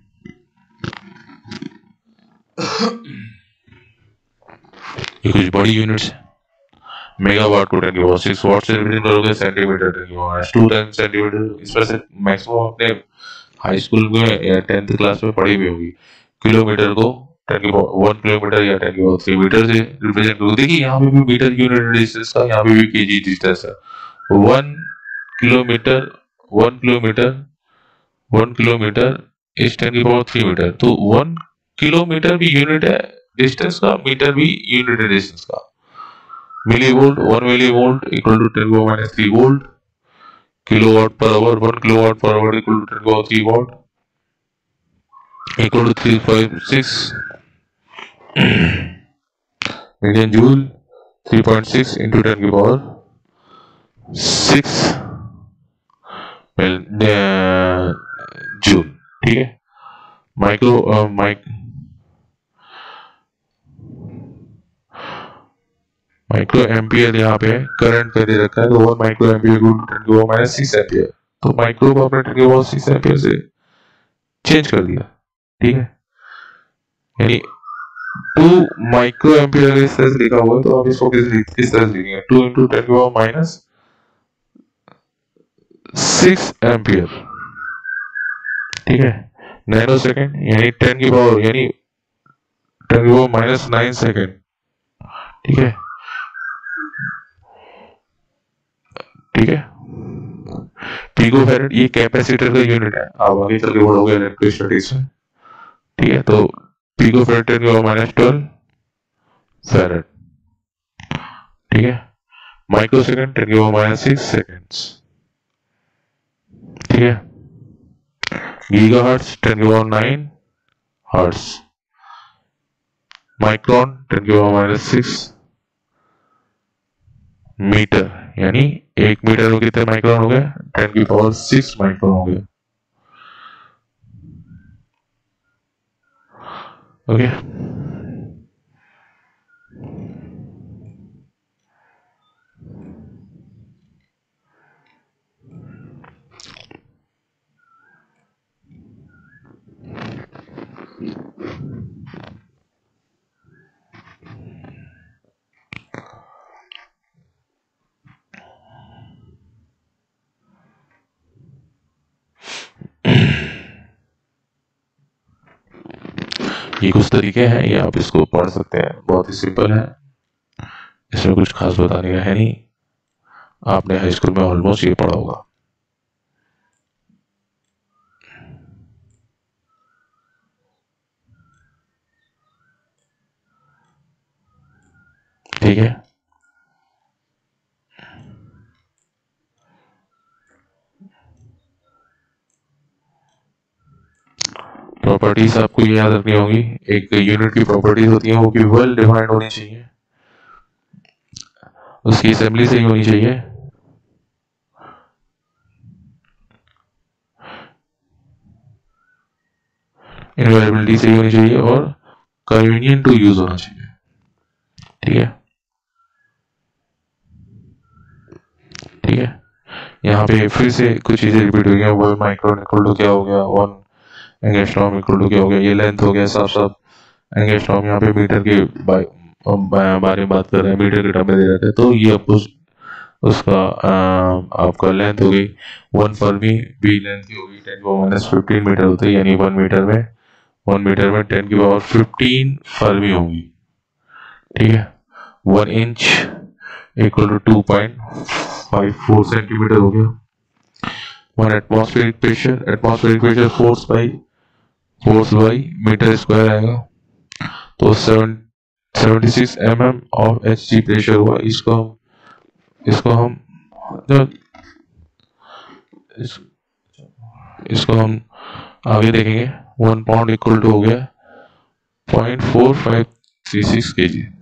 ये कुछ बड़ी यूनिट्स है, मेगावाट को टेन की पावर सिक्स वाट से रिप्रेजेंट करोगे, सेंटीमीटर टेन की पावर टू टेन सेंटीमीटर, इस पर से मैक्सिमम आपने हाई स्कूल में या टेंथ क्लास में पढ़ी भी होगी। किलोमीटर को टेन की पावर वन किलोमीटर या टेन की पावर थ्री मीटर से रिप्रेजेंट करोगे। देखिए यहाँ पे भी मीटर यूनिट डिस्टेंस का, यहाँ पे भी केजी डिस्टेंस है, one kilometre one kilometre one kilometre is ten की पावर थ्री मीटर, तो वन किलोमीटर भी यूनिट है डिस्टेंस का, मीटर भी यूनिट है डिस्टेंस का। Milli volt, one milli volt equal to ten को minus three volt, kilowatt per hour, one kilowatt per hour equal to ten को three watt equal to three five six million joule, three point six into ten की power six joule, ठीक है। Micro mic micro ampere यहाँ पे current पे दे रखा है, तो वन माइक्रो एम्पियर को टेन की पावर माइनस सिक्स एम्पियर, तो माइक्रो को आपने टेन की पावर सिक्स एम्पियर से चेंज कर दिया, ठीक है, यानी टू माइक्रो एम्पियर इस तरह से लिखा हुआ है, तो आप इसको किस किस तरह से लिखेंगे, टू इंटू टेन की पावर माइनस सिक्स एम्पियर, ठीक है, नैनो सेकेंड यानी टेन की पावर यानी टेन की पावर माइनस नाइन सेकेंड, ठीक है, ठीक है। पिको फैरेड ये कैपेसिटर का यूनिट है, आप आगे चल के पढ़ोगे इलेक्ट्रोस्टैटिक्स में, ठीक है, तो पिको फैरेड टेन की पावर माइनस ट्वेल्व फैरेड, ठीक है। माइक्रो सेकेंड टेन की पावर माइनस सिक्स सेकेंड्स, ठीक है। गीगा हर्ट्स टेन की power nine hertz, micron ten की पावर माइनस सिक्स मीटर, यानी एक मीटर में कितने माइक्रोन हो गए, टेन की पावर सिक्स माइक्रोन हो गए, ओके। ये कुछ तरीके हैं, ये आप इसको पढ़ सकते हैं, बहुत ही सिंपल है, इसमें कुछ खास बताने का है नहीं, आपने हाई स्कूल में ऑलमोस्ट ये पढ़ा होगा, ठीक है। प्रॉपर्टीज आपको ये याद रखनी होगी, एक यूनिट की प्रॉपर्टीज होती है वो भी वेल डिफाइंड होनी चाहिए, उसकी असेंबली सही होनी चाहिए, इनवेरिएबिलिटी सही होनी चाहिए और कन्वीनियंट टू यूज होना चाहिए, ठीक है, ठीक है। यहाँ पे फिर से कुछ चीजें रिपीट हुई हैं, वन माइक्रोन इक्वल टू क्या हो गया, वन एंगस्ट्रॉम इक्वल टू क्या हो गया, ये लेंथ हो गया साफ साफ एंगस्ट्रॉम, यहाँ पे मीटर के बारे में बात कर रहे हैं, मीटर के टर्म में दे रहे थे, तो ये आपको उसका आ, आपका लेंथ हो गई वन फर्मी, बी लेंथ की होगी टेन की पावर माइनस फिफ्टीन मीटर होती है, यानी वन मीटर में वन मीटर में टेन की पावर फिफ्टीन फर्मी होगी, ठीक है। One inch equal to two point five four centimetre हो गया। One atmospheric pressure, atmospheric pressure force by force by metre square आएगा, तो seven seventy six M M of H G pressure हुआ। इसको हम इसको हम इस, इसको हम आगे देखेंगे। वन पाउंड इक्वल टू हो गया point four five three six K G.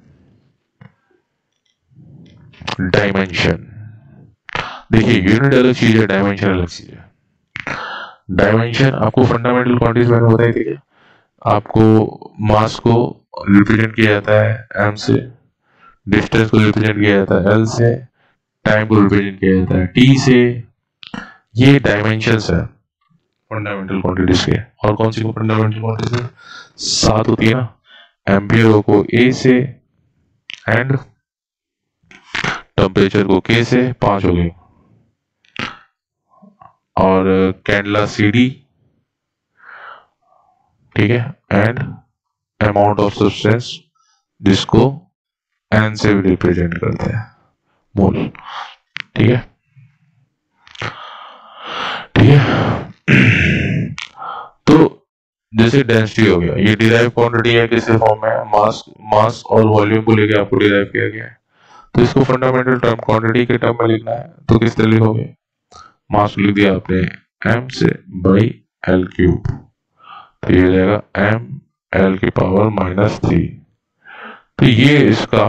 Dimension देखिए, यूनिट अलग चीज है, डायमेंशन अलग चीज है। डायमेंशन आपको फंडामेंटल क्वांटिटीज मैंने बताई थी, आपको मास को रिप्रेजेंट किया जाता है एम से, डिस्टेंस को रिप्रेजेंट किया जाता है एल से, टाइम को रिप्रेजेंट किया जाता है टी से। ये डायमेंशंस है फंडामेंटल क्वांटिटीज के। और कौन सी फंडामेंटल क्वांटिटीज है? सात होती है ना, एम्पियर को ए से एंड टेम्परेचर को के से, पांच हो गई। और कैंडला सी डी, ठीक है, एंड अमाउंट ऑफ सब्सटेंस जिसको एन से भी रिप्रेजेंट करते हैं, मोल, ठीक है, ठीक है। तो जैसे डेंसिटी हो गया, ये डिराइव क्वांटिटी है, किस फॉर्म में? मास मास और वॉल्यूम को लेके आपको डिराइव किया गया है, तो इसको फंडामेंटल टर्म क्वांटिटी के टर्म में लिखना है, तो किस तरह लिखोगे? मास लिख दिया आपने m से बाई एल क्यूब, तो ये जाएगा m l की पावर माइनस थ्री। तो ये इसका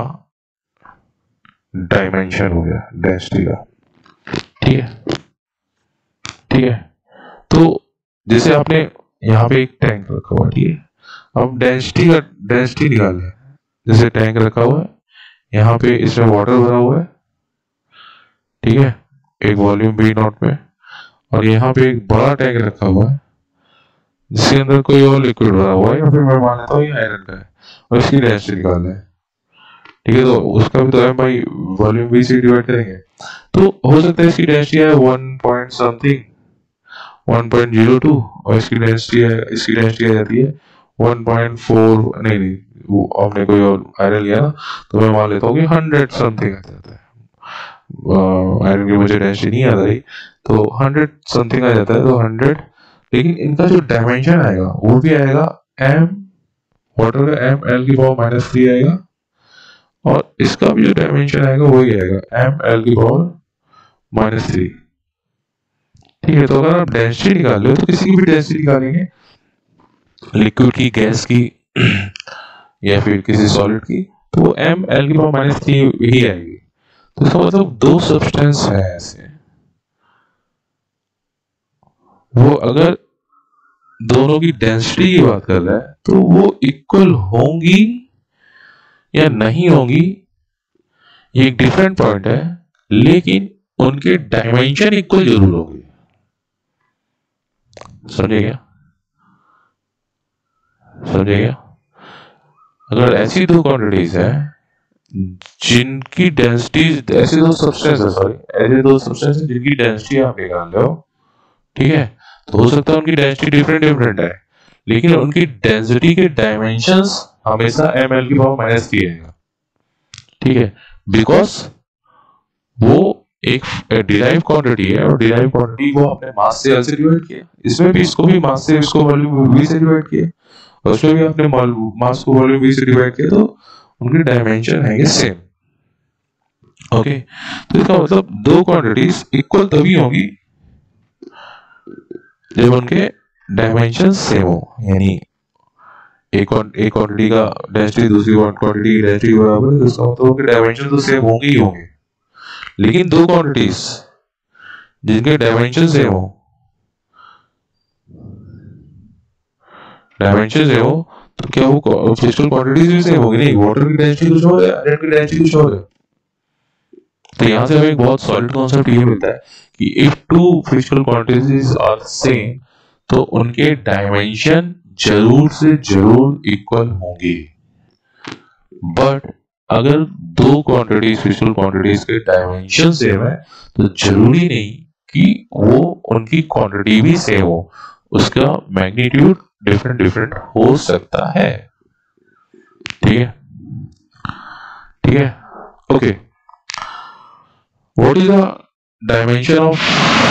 डायमेंशन हो गया डेंसिटी का, ठीक है, ठीक है। तो जैसे आपने यहाँ पे एक टैंक रखा हुआ, ठीक है, अब डेंसिटी का डेंसिटी निकाल है। जैसे टैंक रखा हुआ है, यहाँ पे इसमें वाटर भरा हुआ है, ठीक है, एक वॉल्यूम बी नॉट में, और यहाँ पे एक बड़ा टैंक रखा हुआ है जिसके अंदर कोई और लिक्विड भरा हुआ है, या फिर मैं मान लेता हूँ ये आयरन का है, और इसकी डेंसिटी निकालना है, ठीक है। तो उसका भी तो एम बाई वॉल्यूम बी से डिवाइड करेंगे, तो हो सकता है इसकी डेंसिटी है one point something one point zero two, और इसकी डेंसिटी है इसकी डेंसिटी आ जाती है वन पॉइंट फोर, नहीं नहीं वो आपने कोई और आयरन लिया ना, तो मैं मान लेता हूँ कि हंड्रेड समथिंग आ जाता है। आयरन की मुझे डेंसिटी नहीं आ रही, तो हंड्रेड समथिंग आ जाता है, तो हंड्रेड। लेकिन इनका जो डायमेंशन आएगा वो भी आएगा m, वाटर का m l की पावर माइनस थ्री आएगा, और इसका भी जो डायमेंशन आएगा वही आएगा m l की पावर माइनस थ्री, ठीक है। तो अगर आप डेंसिटी निकाल लो, तो किसी की भी डेंसिटी निकालेंगे, लिक्विड की, गैस की या फिर किसी सॉलिड की, तो वो m l की पावर माइनस थ्री ही आएगी। तो इसका मतलब दो सब्सटेंस है ऐसे, वो अगर दोनों की डेंसिटी की बात कर रहा है तो वो इक्वल होंगी या नहीं होंगी, ये एक डिफरेंट पॉइंट है, लेकिन उनके डायमेंशन इक्वल जरूर होंगे। समझे क्या? समझे क्या? अगर ऐसी दो क्वांटिटीज है जिनकी डेंसिटी, ऐसे दो सब्सटेंस है सॉरी ऐसे दो सब्सटेंस है जिनकी डेंसिटी आप निकाल लो, ठीक है, तो हो सकता है उनकी डेंसिटी डिफरेंट डिफरेंट है, लेकिन उनकी डेंसिटी के डायमेंशंस हमेशा एम एल की पावर माइनस थ्री आएगा, ठीक है, बिकॉज वो एक डिराइव क्वांटिटी है, और डिराइव क्वांटिटी को आपने मास से एल से डिवाइड किया, इसमें भी इसको भी मास से, इसको वॉल्यूम वी से डिवाइड किया, और उसमें भी आपने मास को वॉल्यूम वी से डिवाइड किया, तो उनके डायमेंशन है सेम, ओके। तो इसका मतलब दो क्वांटिटीज इक्वल तभी होंगी जब उनके डायमेंशन सेम हो, यानी एक एक क्वांटिटी का डेंसिटी दूसरी क्वांटिटी की डेंसिटी बराबर है, तो इसका मतलब उनके डायमेंशन तो सेम होंगे ही होंगे। लेकिन दो क्वांटिटीज जिनके डायमेंशन सेम हो डायमेंशन सेम हो तो क्या वो फिजिकल क्वांटिटीज भी सेम होगी? नहीं, वाटर की डेंसिटी कुछ और है, आयरन की डेंसिटी कुछ और है। तो यहाँ से हमें एक बहुत सॉलिड कॉन्सेप्ट ये मिलता है कि if two physical quantities are same, तो उनके डायमेंशन जरूर से जरूर इक्वल होंगे। बट अगर दो क्वांटिटी स्पेशल क्वांटिटीज के डायमेंशन सेम है तो जरूरी नहीं कि वो उनकी क्वांटिटी भी सेम हो, उसका मैग्नीट्यूड डिफरेंट डिफरेंट हो सकता है। ठीक है, ठीक है, okay. What is the dimension of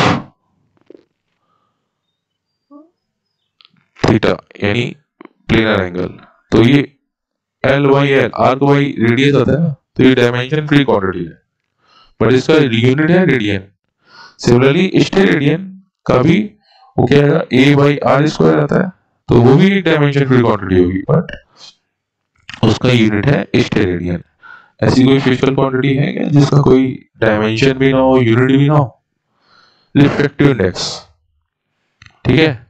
theta यानी प्लेनर एंगल? तो ये L Y L arc Y radius आता है ना, तो ये डायमेंशन फ्री क्वांटिटी है, बट इसका यूनिट है रेडियन। सिमिलरली स्टेरेडियन का भी वो क्या है, ए बाई आर स्क्वायर आता है, तो वो भी एक डायमेंशन फ्री क्वांटिटी होगी, बट उसका यूनिट है स्टेरेडियन। ऐसी कोई फिजिकल क्वांटिटी है क्या जिसका कोई डायमेंशन भी ना हो, यूनिट भी ना हो? रिफ्रैक्टिव इंडेक्स, ठीक है,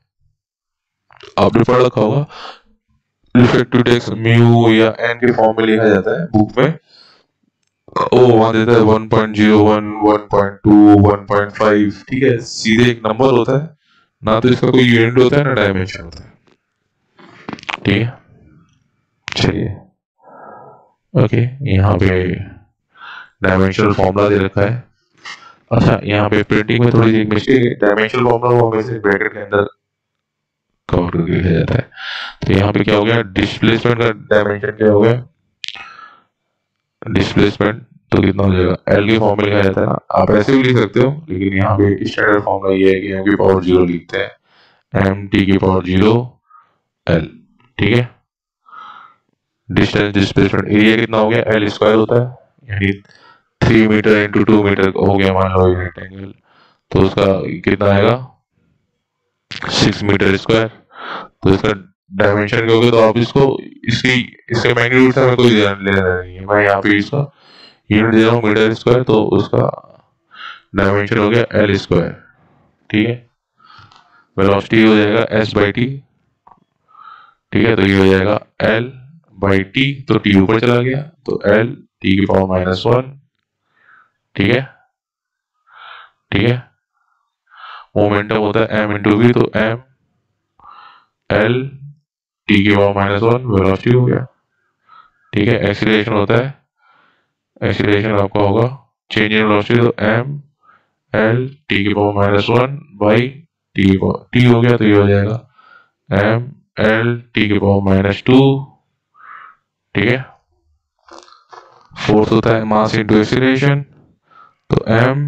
आपने पढ़ रखा होगा। रिफ्रैक्टिव इंडेक्स म्यू या एन के फॉर्म में लिखा जाता है बुक में। ओ वहां देता है one point zero one, one point two, one point five, ठीक है, सीधे एक नंबर होता है ना, तो इसका कोई यूनिट होता है ना डायमेंशन होता है। ठीक है, चलिए, ओके, यहाँ पे डायमेंशनल फॉर्मूला दे रखा है। अच्छा, यहाँ पे प्रिंटिंग में थोड़ी सी मिस्टेक है, डायमेंशनल फॉर्मूला वो हमेशा ब्रैकेट के अंदर कवर करके लिखा जाता है। तो यहाँ पे क्या हो गया, डिस्प्लेसमेंट का डायमेंशन क्या हो गया, डिस्प्लेसमेंट तो कितना हो जाएगा, एल के फॉर्म में लिखा जाता है ना, आप ऐसे भी लिख सकते हो, लेकिन यहाँ पे स्टैंडर्ड फॉर्मूला ये है कि एम की पावर जीरो लिखते हैं, एम टी की पावर जीरो एल। ठीक है, डिस्टेंस डिस्प्लेसमेंट एरिया कितना हो गया, एल स्क्वायर होता है, यानी three metre into two metre हो गया मान लो रेक्टेंगल, तो उसका कितना आएगा, सिक्स मीटर स्क्वायर। तो इसका डायमेंशन क्या होगा, तो आप इसको इसकी इसके मैग्नीट्यूड से हमें कोई लेना नहीं है, मैं यहाँ पे इसका यूनिट दे रहा हूँ मीटर स्क्वायर, तो उसका डायमेंशन हो गया एल स्क्वायर। ठीक है, वेलोसिटी हो जाएगा एस बाई टी। ठीक है, तो ये हो जाएगा एल बाई टी, तो टी ऊपर चला गया, तो एल टी की पावर माइनस वन। ठीक है, ठीक है, मोमेंटम होता है एम इंटू वी, तो एम एल टी की पावर माइनस वन वेलोसिटी हो गया। ठीक है, एक्सीलरेशन होता है, एक्सीलरेशन आपका होगा चेंज इन वेलोसिटी, तो एम एल टी की power minus one by T की पावर टी हो गया, तो ये हो जाएगा एम एल टी की पावर माइनस टू। ठीक है, फोर्स होता है मास इंटू एक्सीलरेशन, तो एम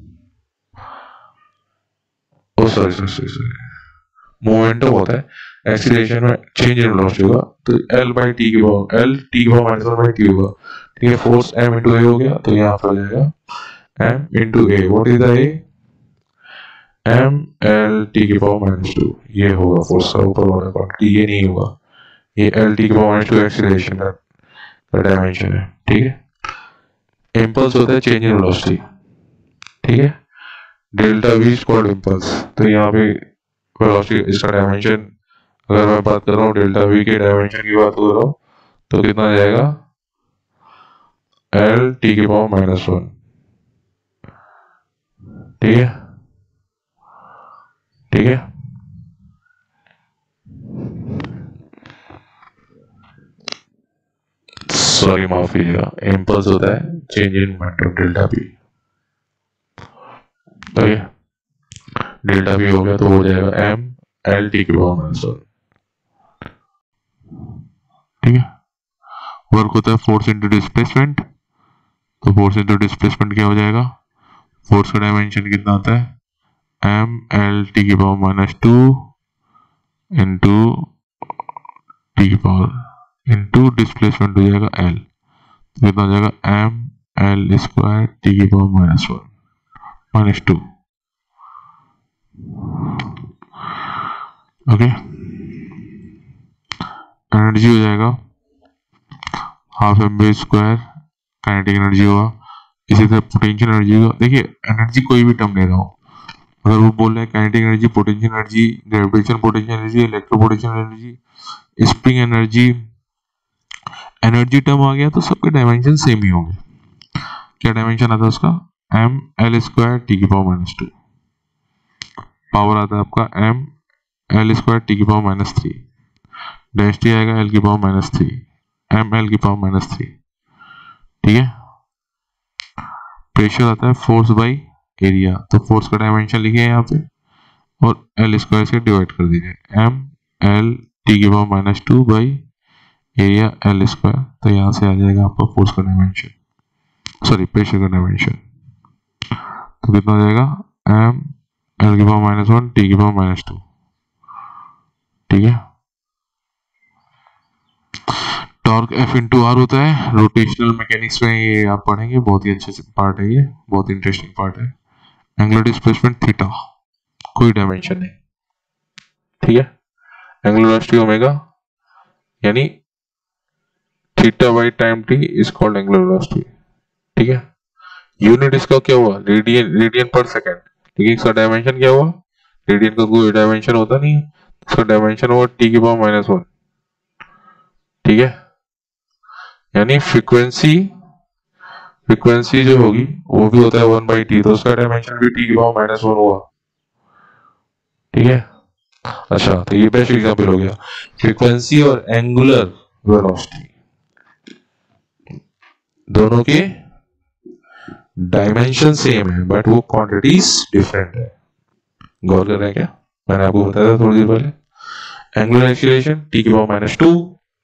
ओ सॉरी सॉरी सॉरी मोमेंटम होता है, एक्सीलरेशन में चेंज इन वेलोसिटी होगा, तो एल बाई टी की पावर एल टी की power minus one by T होगा। ठीक है, फोर्स एम इंटू ए हो गया, तो यहाँ पे हो जाएगा M into A, what is the A, M L T की पावर माइनस टू, ये होगा फोर्स का ऊपर वाला क्वांटिटी, ये नहीं होगा, ये एल टी की पावर माइनस टू एक्सीलरेशन का डायमेंशन है। ठीक है, इम्पल्स होता है चेंज इन वेलोसिटी। ठीक है, डेल्टा वी स्क्वायर इम्पल्स, तो यहाँ पे वेलोसिटी इसका डायमेंशन, अगर मैं बात कर रहा हूँ डेल्टा वी के डायमेंशन की बात कर रहा हूँ, तो कितना आ जाएगा, एल टी की पावर माइनस वन। ठीक है, ठीक है, सॉरी माफ कीजिएगा, इम्पल्स होता है change in momentum delta P. ठीक है, डेल्टा पी हो गया, तो हो जाएगा एम एल टी की पावर माइनस वन। ठीक है, वर्क होता है फोर्स इंटू डिस्प्लेसमेंट, तो फोर्स इंटू डिस्प्लेसमेंट क्या हो जाएगा, फोर्स का डायमेंशन कितना आता है, एम एल टी की power minus two into T की पावर इंटू डिस्प्लेसमेंट हो जाएगा एल, तो कितना हो जाएगा, एम एल स्क्वायर टी की power minus one minus two. Okay, energy हो जाएगा half M B square, kinetic energy होगा, इसी तरह पोटेंशियल एनर्जी होगा। देखिए, एनर्जी कोई भी टर्म ले रहा हो, अगर वो बोल रहे हैं kinetic energy, potential energy, gravitation potential energy, electro potential energy, spring energy, energy term आ गया तो सबके डायमेंशन सेम ही होंगे। क्या डायमेंशन आता है उसका, एम एल स्क्वायर टी की पावर माइनस टू, पावर आता है आपका एम एल स्क्वायर टी की पावर माइनस थ्री, डेंसिटी आएगा एल की power minus three, M L की पावर माइनस थ्री। ठीक है, प्रेशर आता है फोर्स बाई एरिया, तो फोर्स का डायमेंशन लिखिए यहाँ पे और एल स्क्वायर से डिवाइड कर दीजिए, एम एल टी की power minus two by area L square. तो यहाँ से आ जाएगा आपका फोर्स का डायमेंशन, सॉरी प्रेशर का डायमेंशन। तो कितना हो जाएगा, एम एल की पावर माइनस वन टी की पावर माइनस टू। ठीक है, टॉर्क एफ इंटू आर होता है। रोटेशनल मैकेनिक्स में ये आप पढ़ेंगे, बहुत ही अच्छे से पार्ट है, ये बहुत इंटरेस्टिंग पार्ट है। एंगुलर डिस्प्लेसमेंट थीटा, कोई डायमेंशन नहीं। ठीक है, एंगुलर वेलोसिटी ओमेगा यानी theta by time T is called angular velocity. ठीक है, यूनिट इसका क्या हुआ, रेडियन, रेडियन पर सेकंड। ठीक है, इसका डायमेंशन क्या हुआ, रेडियन का कोई डायमेंशन होता नहीं है, इसका डायमेंशन हुआ टी की पावर माइनस वन। ठीक है, यानी फ्रीक्वेंसी फ्रीक्वेंसी जो होगी वो भी होता है वन बाई टी, तो उसका डायमेंशन भी टी की पावर माइनस वन हुआ। ठीक है, अच्छा तो ये बेस्ट एग्जांपल हो गया। फ्रीक्वेंसी और एंगुलर वेलोसिटी दोनों के डायमेंशन सेम है बट वो क्वांटिटीज डिफरेंट है। गौर कर रहे हैं क्या, मैंने आपको बताया था थोड़ी देर पहले। एंगुलर एक्सीलरेशन टी की power minus two,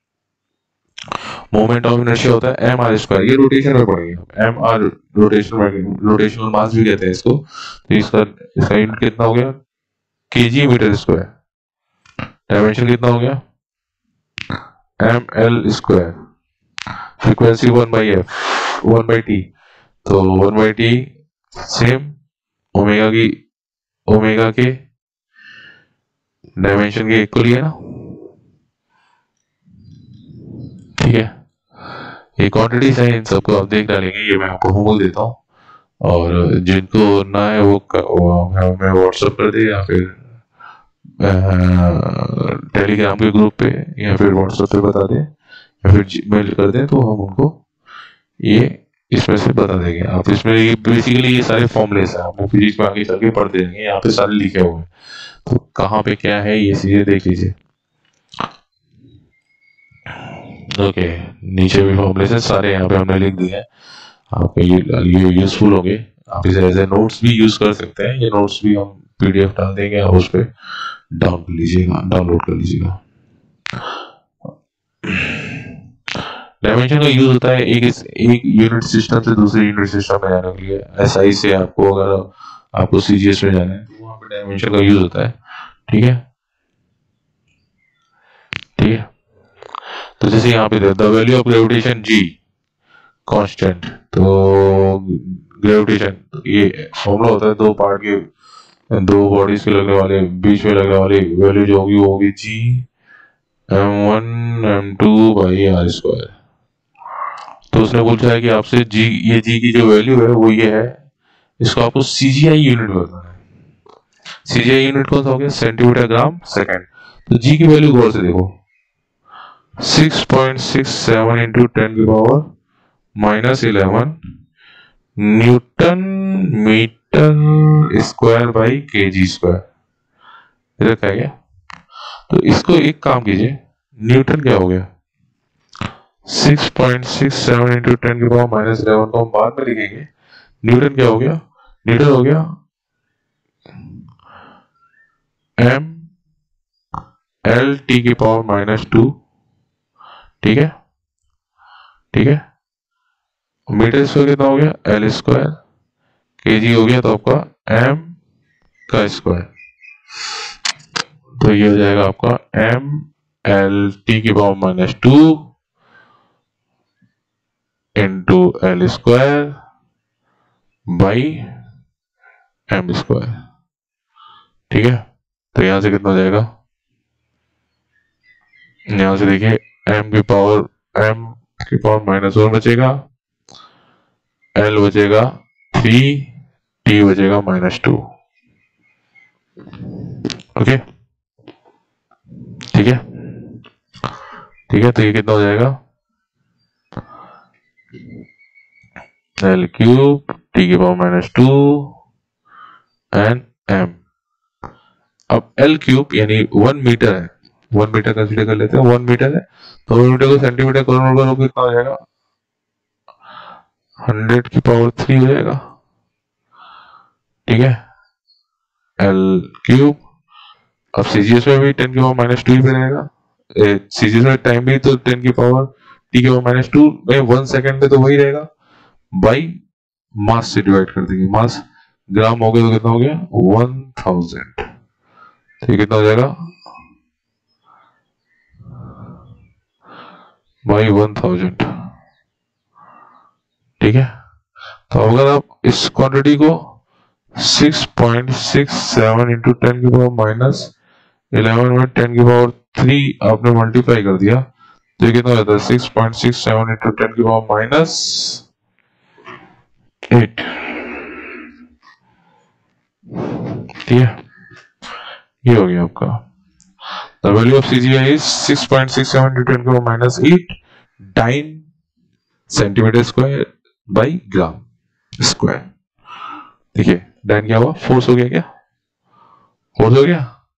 moment of inertia होता है एम आर स्क्वायर, ये रोटेशन में पड़ेगा, M R rotational rotational mass भी कहते हैं इसको। तो इसका इसका यूनिट कितना हो गया, केजी मीटर स्क्वायर। डायमेंशन कितना हो गया, M L square. Frequency one by F, one by T, तो one by T same omega की, ओमेगा के डायमेंशन के इक्वल है ना। ठीक है, ये क्वांटिटीज है, इन सबको आप देख डालेंगे, ये मैं आपको होमवर्क देता हूँ, और जिनको ना है वो, वो हमें व्हाट्सएप कर दे या फिर टेलीग्राम के ग्रुप पे या फिर व्हाट्सएप पे बता दें या फिर मेल कर दें, तो हम उनको ये इसमें से बता देंगे। आप इसमें ये बेसिकली ये सारे फॉर्मूलेस हैं, आपको फिजिक्स में आगे चल के पढ़ते रहेंगे, यहाँ पे सारे लिखे हुए हैं, तो कहाँ पे क्या है ये चीजें देख लीजिए। ओके, नीचे भी फॉर्मूलेस हैं सारे, यहाँ पे हमने लिख दिए हैं, आपको ये ये यूजफुल होंगे, आप इसे एज ए नोट्स भी यूज कर सकते हैं। ये नोट्स भी हम पीडीएफ डाल देंगे, आप उस पर डाउन कर लीजिएगा, डाउनलोड कर लीजिएगा। डायमेंशन का यूज होता है एक एक यूनिट सिस्टम से दूसरे यूनिट सिस्टम में जाने के लिए। एसआई से आपको अगर आपको सीजीएस में जाना है तो वहां पे डायमेंशन का यूज होता है। ठीक है, ठीक है, तो जैसे यहाँ पे the value of gravitation G constant, तो ग्रेविटेशन ये फॉर्मूला होता है दो पार्ट के, दो बॉडीज के लगने वाले बीच में लगने वाली वैल्यू जो होगी वो होगी G M one M two by R square. तो उसने पूछा है कि आपसे जी, ये जी की जो वैल्यू है वो ये है, इसको आपको सीजीआई यूनिट बताना है। सीजीआई यूनिट कौन सा हो गया, सेंटीमीटर ग्राम सेकंड। तो जी की वैल्यू गौर से देखो, six point six seven into ten की power minus eleven newton metre square by K G square. इधर क्या गया, तो इसको एक काम कीजिए, न्यूटन क्या हो गया, six point six seven into ten की पावर माइनस इलेवन को हम बाद में लिखेंगे। न्यूटन क्या हो गया, न्यूटन हो गया एम एल टी की पावर माइनस टू। ठीक है, ठीक है, मीटर स्क्वायर कितना हो गया, एल स्क्वायर, के जी हो गया तो आपका एम का स्क्वायर, तो ये हो जाएगा आपका एम एल टी की power minus two into L square by M square. ठीक है, तो यहां से कितना हो जाएगा, यहां से देखिए एम की पावर एम की पावर माइनस वन बचेगा, एल बचेगा थ्री, टी बचेगा माइनस टू। ओके, ठीक है, ठीक है, तो ये कितना हो जाएगा, एल क्यूब टी की power minus two and M. अब एल क्यूब यानी वन मीटर है, वन मीटर कंसीडर कर लेते हैं, वन मीटर है तो वन मीटर को सेंटीमीटर कन्वर्ट करोगे कितना हो जाएगा, हंड्रेड की पावर थ्री हो जाएगा। ठीक है, एल क्यूब। अब सीजीएस में भी टेन की पावर माइनस टू ही रहेगा, सीजीएस में टाइम भी तो टेन की पावर टी की पावर माइनस टू में वन सेकेंड में तो वही रहेगा, बाई मास से डिवाइड कर देंगे, मास ग्राम हो गया तो कितना हो गया वन थाउजेंड, तो कितना हो जाएगा बाई वन थाउजेंड। ठीक है, तो अगर आप इस क्वांटिटी को six point six seven into ten की पावर माइनस इलेवन में टेन की पावर थ्री आपने मल्टीप्लाई कर दिया तो ये कितना हो जाता है six point six seven into ten की पावर माइनस एट। ठीक है, ये हो गया आपका the value of CGI is six point six seven into ten की power minus eight dyne centimetre square by gram square. देखिए डाइन क्या हुआ, फोर्स हो गया, क्या फोर्स हो गया,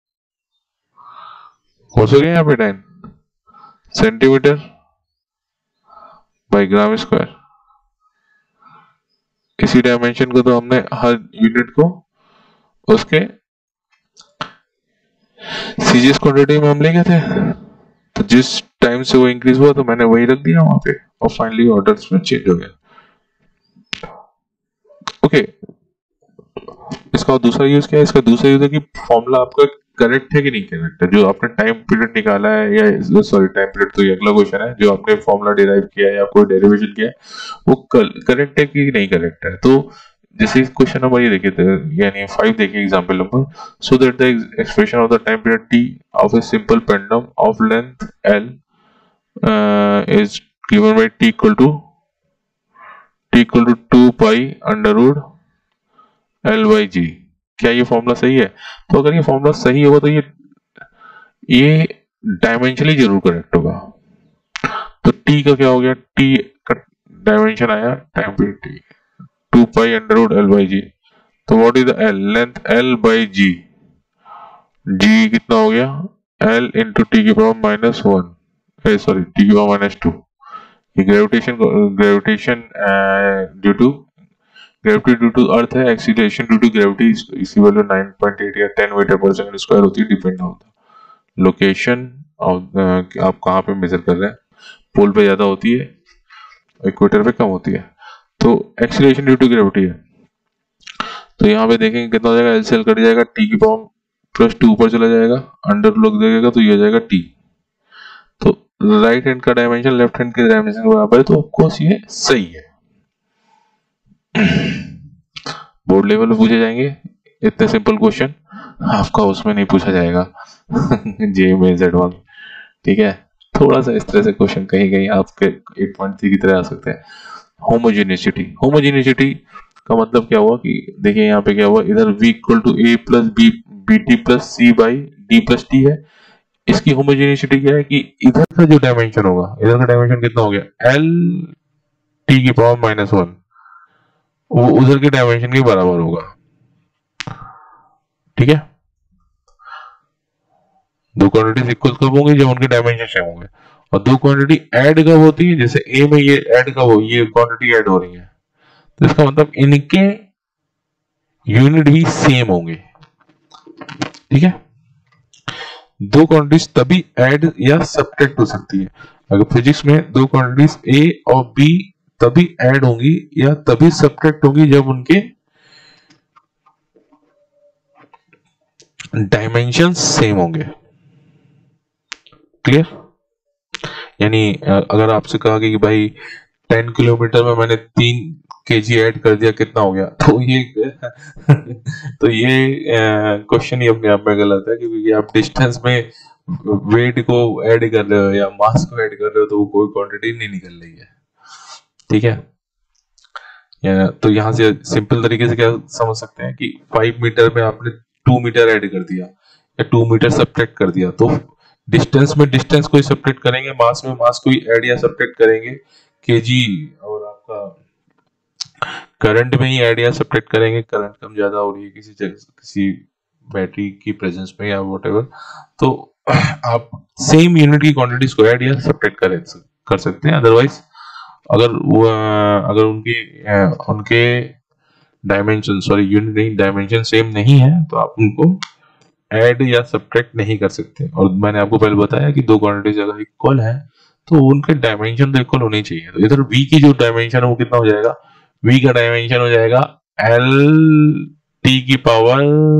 फोर्स हो गया यहाँ पे dyne centimetre by gram square. इसी डायमेंशन को तो हमने हर यूनिट को उसके सीजीएस क्वांटिटी में हम ले गए थे, तो जिस टाइम से वो इंक्रीज हुआ तो मैंने वही रख दिया वहां पे और फाइनली ऑर्डर्स में चेंज हो गया। ओके, इसका दूसरा यूज क्या है, इसका दूसरा यूज है कि फॉर्मूला आपका करेक्ट है कि नहीं करेक्ट है, जो आपने टाइम पीरियड निकाला है या सॉरी टाइम पीरियड तो ये अगला क्वेश्चन है, जो आपने फॉर्मूला डिराइव किया है या कोई डेरिवेशन किया है वो करेक्ट है कि नहीं करेक्ट है। तो जैसे क्वेश्चन नंबर ये देखिए यानी फाइव देखिए example number, so that the expression of the time period T of a simple pendulum of length L is given by T equal to T equal to two pi under root L by G. क्या ये formula सही है? तो अगर ये formula सही होगा तो ये ये डायमेंशनली जरूर करेक्ट होगा। तो टी का क्या हो गया, टी का डायमेंशन आया time period T two pi under root L by G, तो what is the L, length L by G, G कितना हो गया एल इंटू टी की power minus one sorry T की power minus two. Gravitation gravitation due to gravity due to earth है, acceleration due to gravity इसी value nine point eight या ten metre पर second square होती है, depend होता है लोकेशन ऑफ आप कहाँ पे मेजर कर रहे हैं, पोल पे ज्यादा होती है इक्वेटर पे कम होती है, तो एक्सीलरेशन ड्यू टू ग्रेविटी है। तो यहाँ पे देखेंगे कितना हो जाएगा, एल से एल कट जाएगा, टी की पावर प्लस टू ऊपर चला जाएगा, अंडर लग देगा तो ये हो जाएगा टी। तो राइट हैंड का डायमेंशन लेफ्ट हैंड के डायमेंशन के बराबर है, तो ऑफकोर्स ये सही है। बोर्ड लेवल पे पूछे जाएंगे इतने सिंपल क्वेश्चन, आपका उसमें नहीं पूछा जाएगा जे में जेड वन। ठीक है, थोड़ा सा इस तरह से क्वेश्चन कहीं कहीं आपके एट पॉइंट थ्री की तरह आ सकते हैं। होमोजेनिसिटी, होमोजेनिसिटी का मतलब क्या हुआ कि देखिए यहाँ पे क्या हुआ, इधर v equal to A plus B B T plus C by D plus T है। इसकी होमोजेनिसिटी क्या है कि इधर का जो डायमेंशन होगा, इधर का डायमेंशन कितना हो गया एल टी की पावर माइनस वन, वो उधर के डायमेंशन के बराबर होगा। ठीक है, दो क्वांटिटीज इक्वल कब होंगे, जब उनके डायमेंशन सेम होंगे, और दो क्वांटिटी ऐड कब होती है, जैसे ए में ये ऐड कब हो, ये क्वांटिटी ऐड हो रही है, तो इसका मतलब इनके यूनिट भी सेम होंगे। ठीक है, दो क्वांटिटीज तभी ऐड या सब्ट्रैक्ट हो सकती है, अगर फिजिक्स में दो क्वांटिटीज ए और बी तभी ऐड होंगी या तभी सब्ट्रैक्ट होंगी जब उनके डायमेंशन सेम होंगे। क्लियर? यानी अगर आपसे कहा कि भाई टेन किलोमीटर में मैंने तीन केजी ऐड कर दिया, कितना हो गया, तो ये तो ये क्वेश्चन ही अपने आप में गलत है, क्योंकि आप डिस्टेंस में वेट को ऐड कर रहे हो या मास को ऐड कर रहे हो तो वो कोई क्वांटिटी नहीं निकल रही है। ठीक है, या तो यहां से सिंपल तरीके से क्या समझ सकते हैं कि फाइव मीटर में आपने टू मीटर ऐड कर दिया या टू मीटर सब्ट्रैक्ट कर दिया, तो डिस्टेंस में डिस्टेंस कोई सब्ट्रैक्ट करेंगे, मास में मास कोई ऐड या सब्ट्रैक्ट करेंगे, केजी और आपका करंट में ही ऐड या सब्ट्रैक्ट करेंगे, करंट कम ज्यादा हो रही है किसी जगह किसी बैटरी की प्रेजेंस में या व्हाटएवर, तो आप सेम यूनिट की क्वांटिटीज को ऐड या सब्ट्रैक्ट कर कर सकते हैं। अदरवाइज अगर वो अगर उनकी उनके डायमेंशन सॉरी यूनिट नहीं डायमेंशन सेम नहीं है तो आप उनको ऐड या सब्ट्रैक्ट नहीं कर सकते। और मैंने आपको पहले बताया कि दो क्वांटिटीज अगर इक्वल है तो उनके डायमेंशन तो इक्वल होने चाहिए। तो इधर v की जो डायमेंशन है वो कितना हो जाएगा, v का डायमेंशन हो जाएगा l t की पावर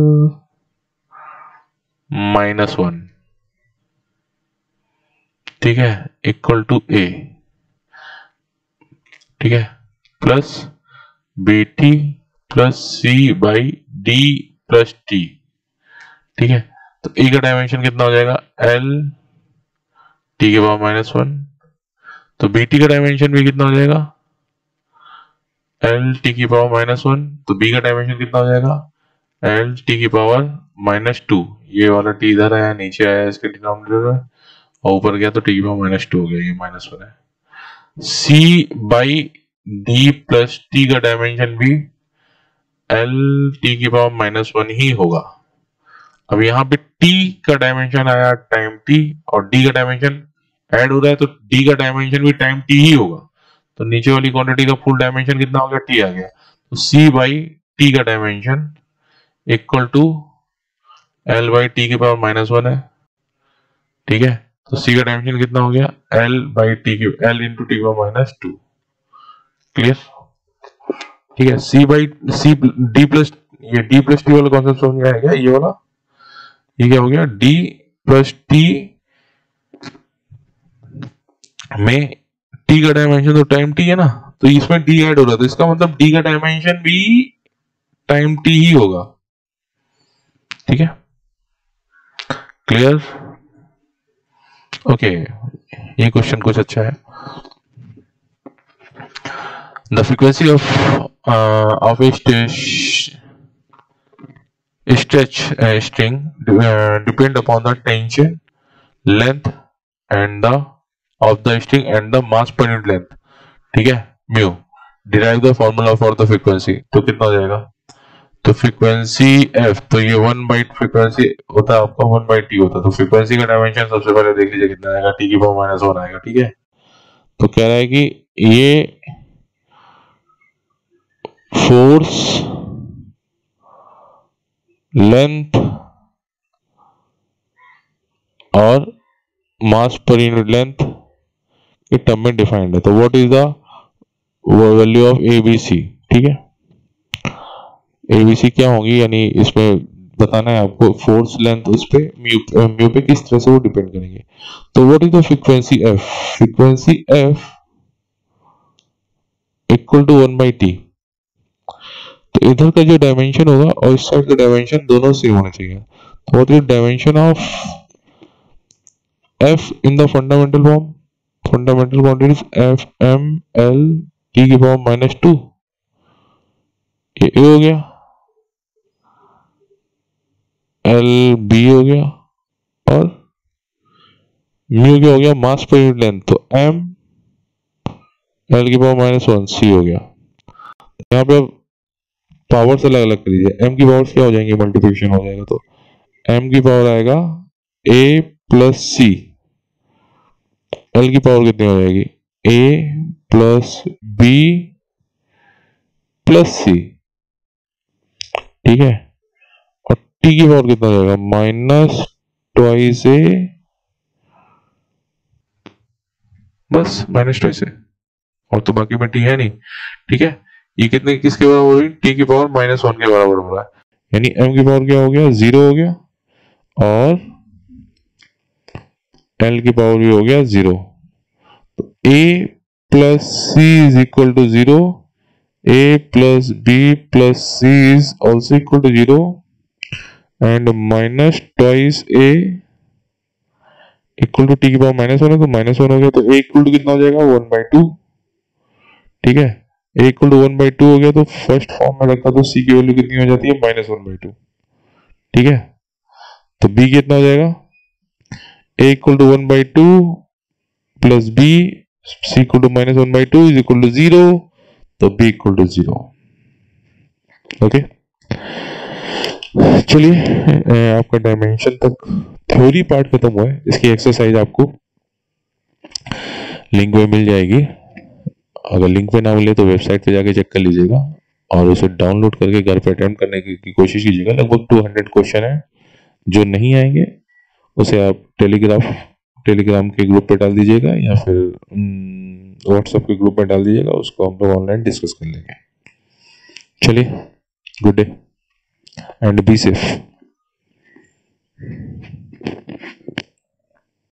माइनस वन, ठीक है, इक्वल टू a, ठीक है, plus B T plus C by D plus T, ठीक है। तो e का डायमेंशन कितना हो जाएगा, l t के पावर माइनस वन, तो बी टी का डायमेंशन भी कितना हो जाएगा, l t की पावर माइनस वन, तो b का डायमेंशन कितना हो जाएगा, l t की पावर माइनस टू। ये वाला t इधर आया, नीचे आया इसके डिनोमिनेटर में, और ऊपर गया तो t की पावर माइनस टू हो गया, ये माइनस वन है। c by d plus t का डायमेंशन भी l t की पावर माइनस वन ही होगा। अब यहाँ पे t का डायमेंशन आया टाइम t और d का डायमेंशन ऐड हो रहा है तो d का डायमेंशन भी टाइम t ही होगा। तो नीचे वाली क्वांटिटी का फुल डायमेंशन कितना हो गया, t आ गया। तो c बाई t का dimension equal to l by t के पावर माइनस वन है, ठीक है। तो c का डायमेंशन कितना हो गया, l बाई t की l इंटू टी की पावर माइनस टू, क्लियर, ठीक है। c by c d plus ये d प्लस टी वाला कॉन्सेप्ट समझ में आएगा, ये वाला ये क्या हो गया, d प्लस टी में t का डायमेंशन तो टाइम t है ना, तो इसमें d ऐड हो रहा है तो इसका मतलब d का डायमेंशन भी टाइम t ही होगा, ठीक है, क्लियर, ओके। ये क्वेश्चन कुछ अच्छा है। The frequency of of a stretch uh, string uh, depend upon the tension length and the of the string and the mass per unit length, ठीक है, mu derive the formula for the frequency। तो कितना हो जाएगा, तो frequency f, तो ये one by frequency होता है आपका वन बाई टी होता है, तो फ्रीक्वेंसी का डायमेंशन सबसे पहले देख लीजिए कितना आएगा, टी की पावर माइनस वन आएगा, ठीक है। तो कह रहा है कि ये फोर्स लेंथ और मास पर यूनिट लेंथ के टर्म में डिफाइंड है। तो what is the value of A B C, ठीक है, ए बी सी क्या होगी, यानी इसमें बताना है आपको फोर्स लेंथ उस पे म्यू म्यू पे किस तरह से वो डिपेंड करेंगे। तो what is the frequency F, frequency F equal to one by T. तो इधर का जो डायमेंशन होगा और इस साइड का डायमेंशन दोनों सेम होना चाहिए। तो what is dimension of F in the fundamental form, fundamental quantities F M L T की पावर माइनस टू, ये ए हो गया, एल बी हो गया और म्यू क्या हो गया, मास पर यूनिट लेंथ, तो एम एल की पावर माइनस वन सी हो गया। यहाँ पे पावर्स अलग अलग कर लीजिए, m की पावर्स क्या हो जाएंगे, मल्टीप्लिकेशन हो जाएगा, तो m की पावर आएगा a प्लस सी, l की पावर कितनी हो जाएगी, a plus B plus C, ठीक है, और t की पावर कितना हो जाएगा, माइनस ट्वाइस ए, बस माइनस ट्वाइस ए, और तो बाकी में t है नहीं, ठीक है। ये कितने किसके बराबर हो रही, टी की पावर माइनस वन के बराबर हो रहा है, यानी एम की पावर क्या हो गया, जीरो हो गया और एल की पावर भी हो गया जीरो। तो A plus C is equal to zero, A plus B plus C is also equal to zero and minus twice A equal to T की पावर माइनस वन है, तो माइनस वन हो गया, तो ए इक्वल टू कितना हो जाएगा, one by two, ठीक है। A equal to one by two हो गया, तो फर्स्ट फॉर्म में रखा तो सी की वैल्यू कितनी हो जाती है, माइनस वन बाई टू, ठीक है। तो बी कितना हो जाएगा, A equal to one by two plus B, C equal to minus one by two is equal to zero, तो B equal to zero, okay. चलिए, अ, आपका डायमेंशन तक थ्योरी पार्ट खत्म हुआ है। इसकी एक्सरसाइज आपको लिंक में मिल जाएगी। अगर लिंक पे ना मिले तो वेबसाइट पे जाके चेक कर लीजिएगा और उसे डाउनलोड करके घर पे अटेम्प्ट करने की, की कोशिश कीजिएगा। लगभग टू हंड्रेड क्वेश्चन है। जो नहीं आएंगे उसे आप टेलीग्राफ टेलीग्राम के ग्रुप पे डाल दीजिएगा या फिर व्हाट्सएप के ग्रुप में डाल दीजिएगा, उसको हम लोग ऑनलाइन डिस्कस कर लेंगे। चलिए, good day and be safe.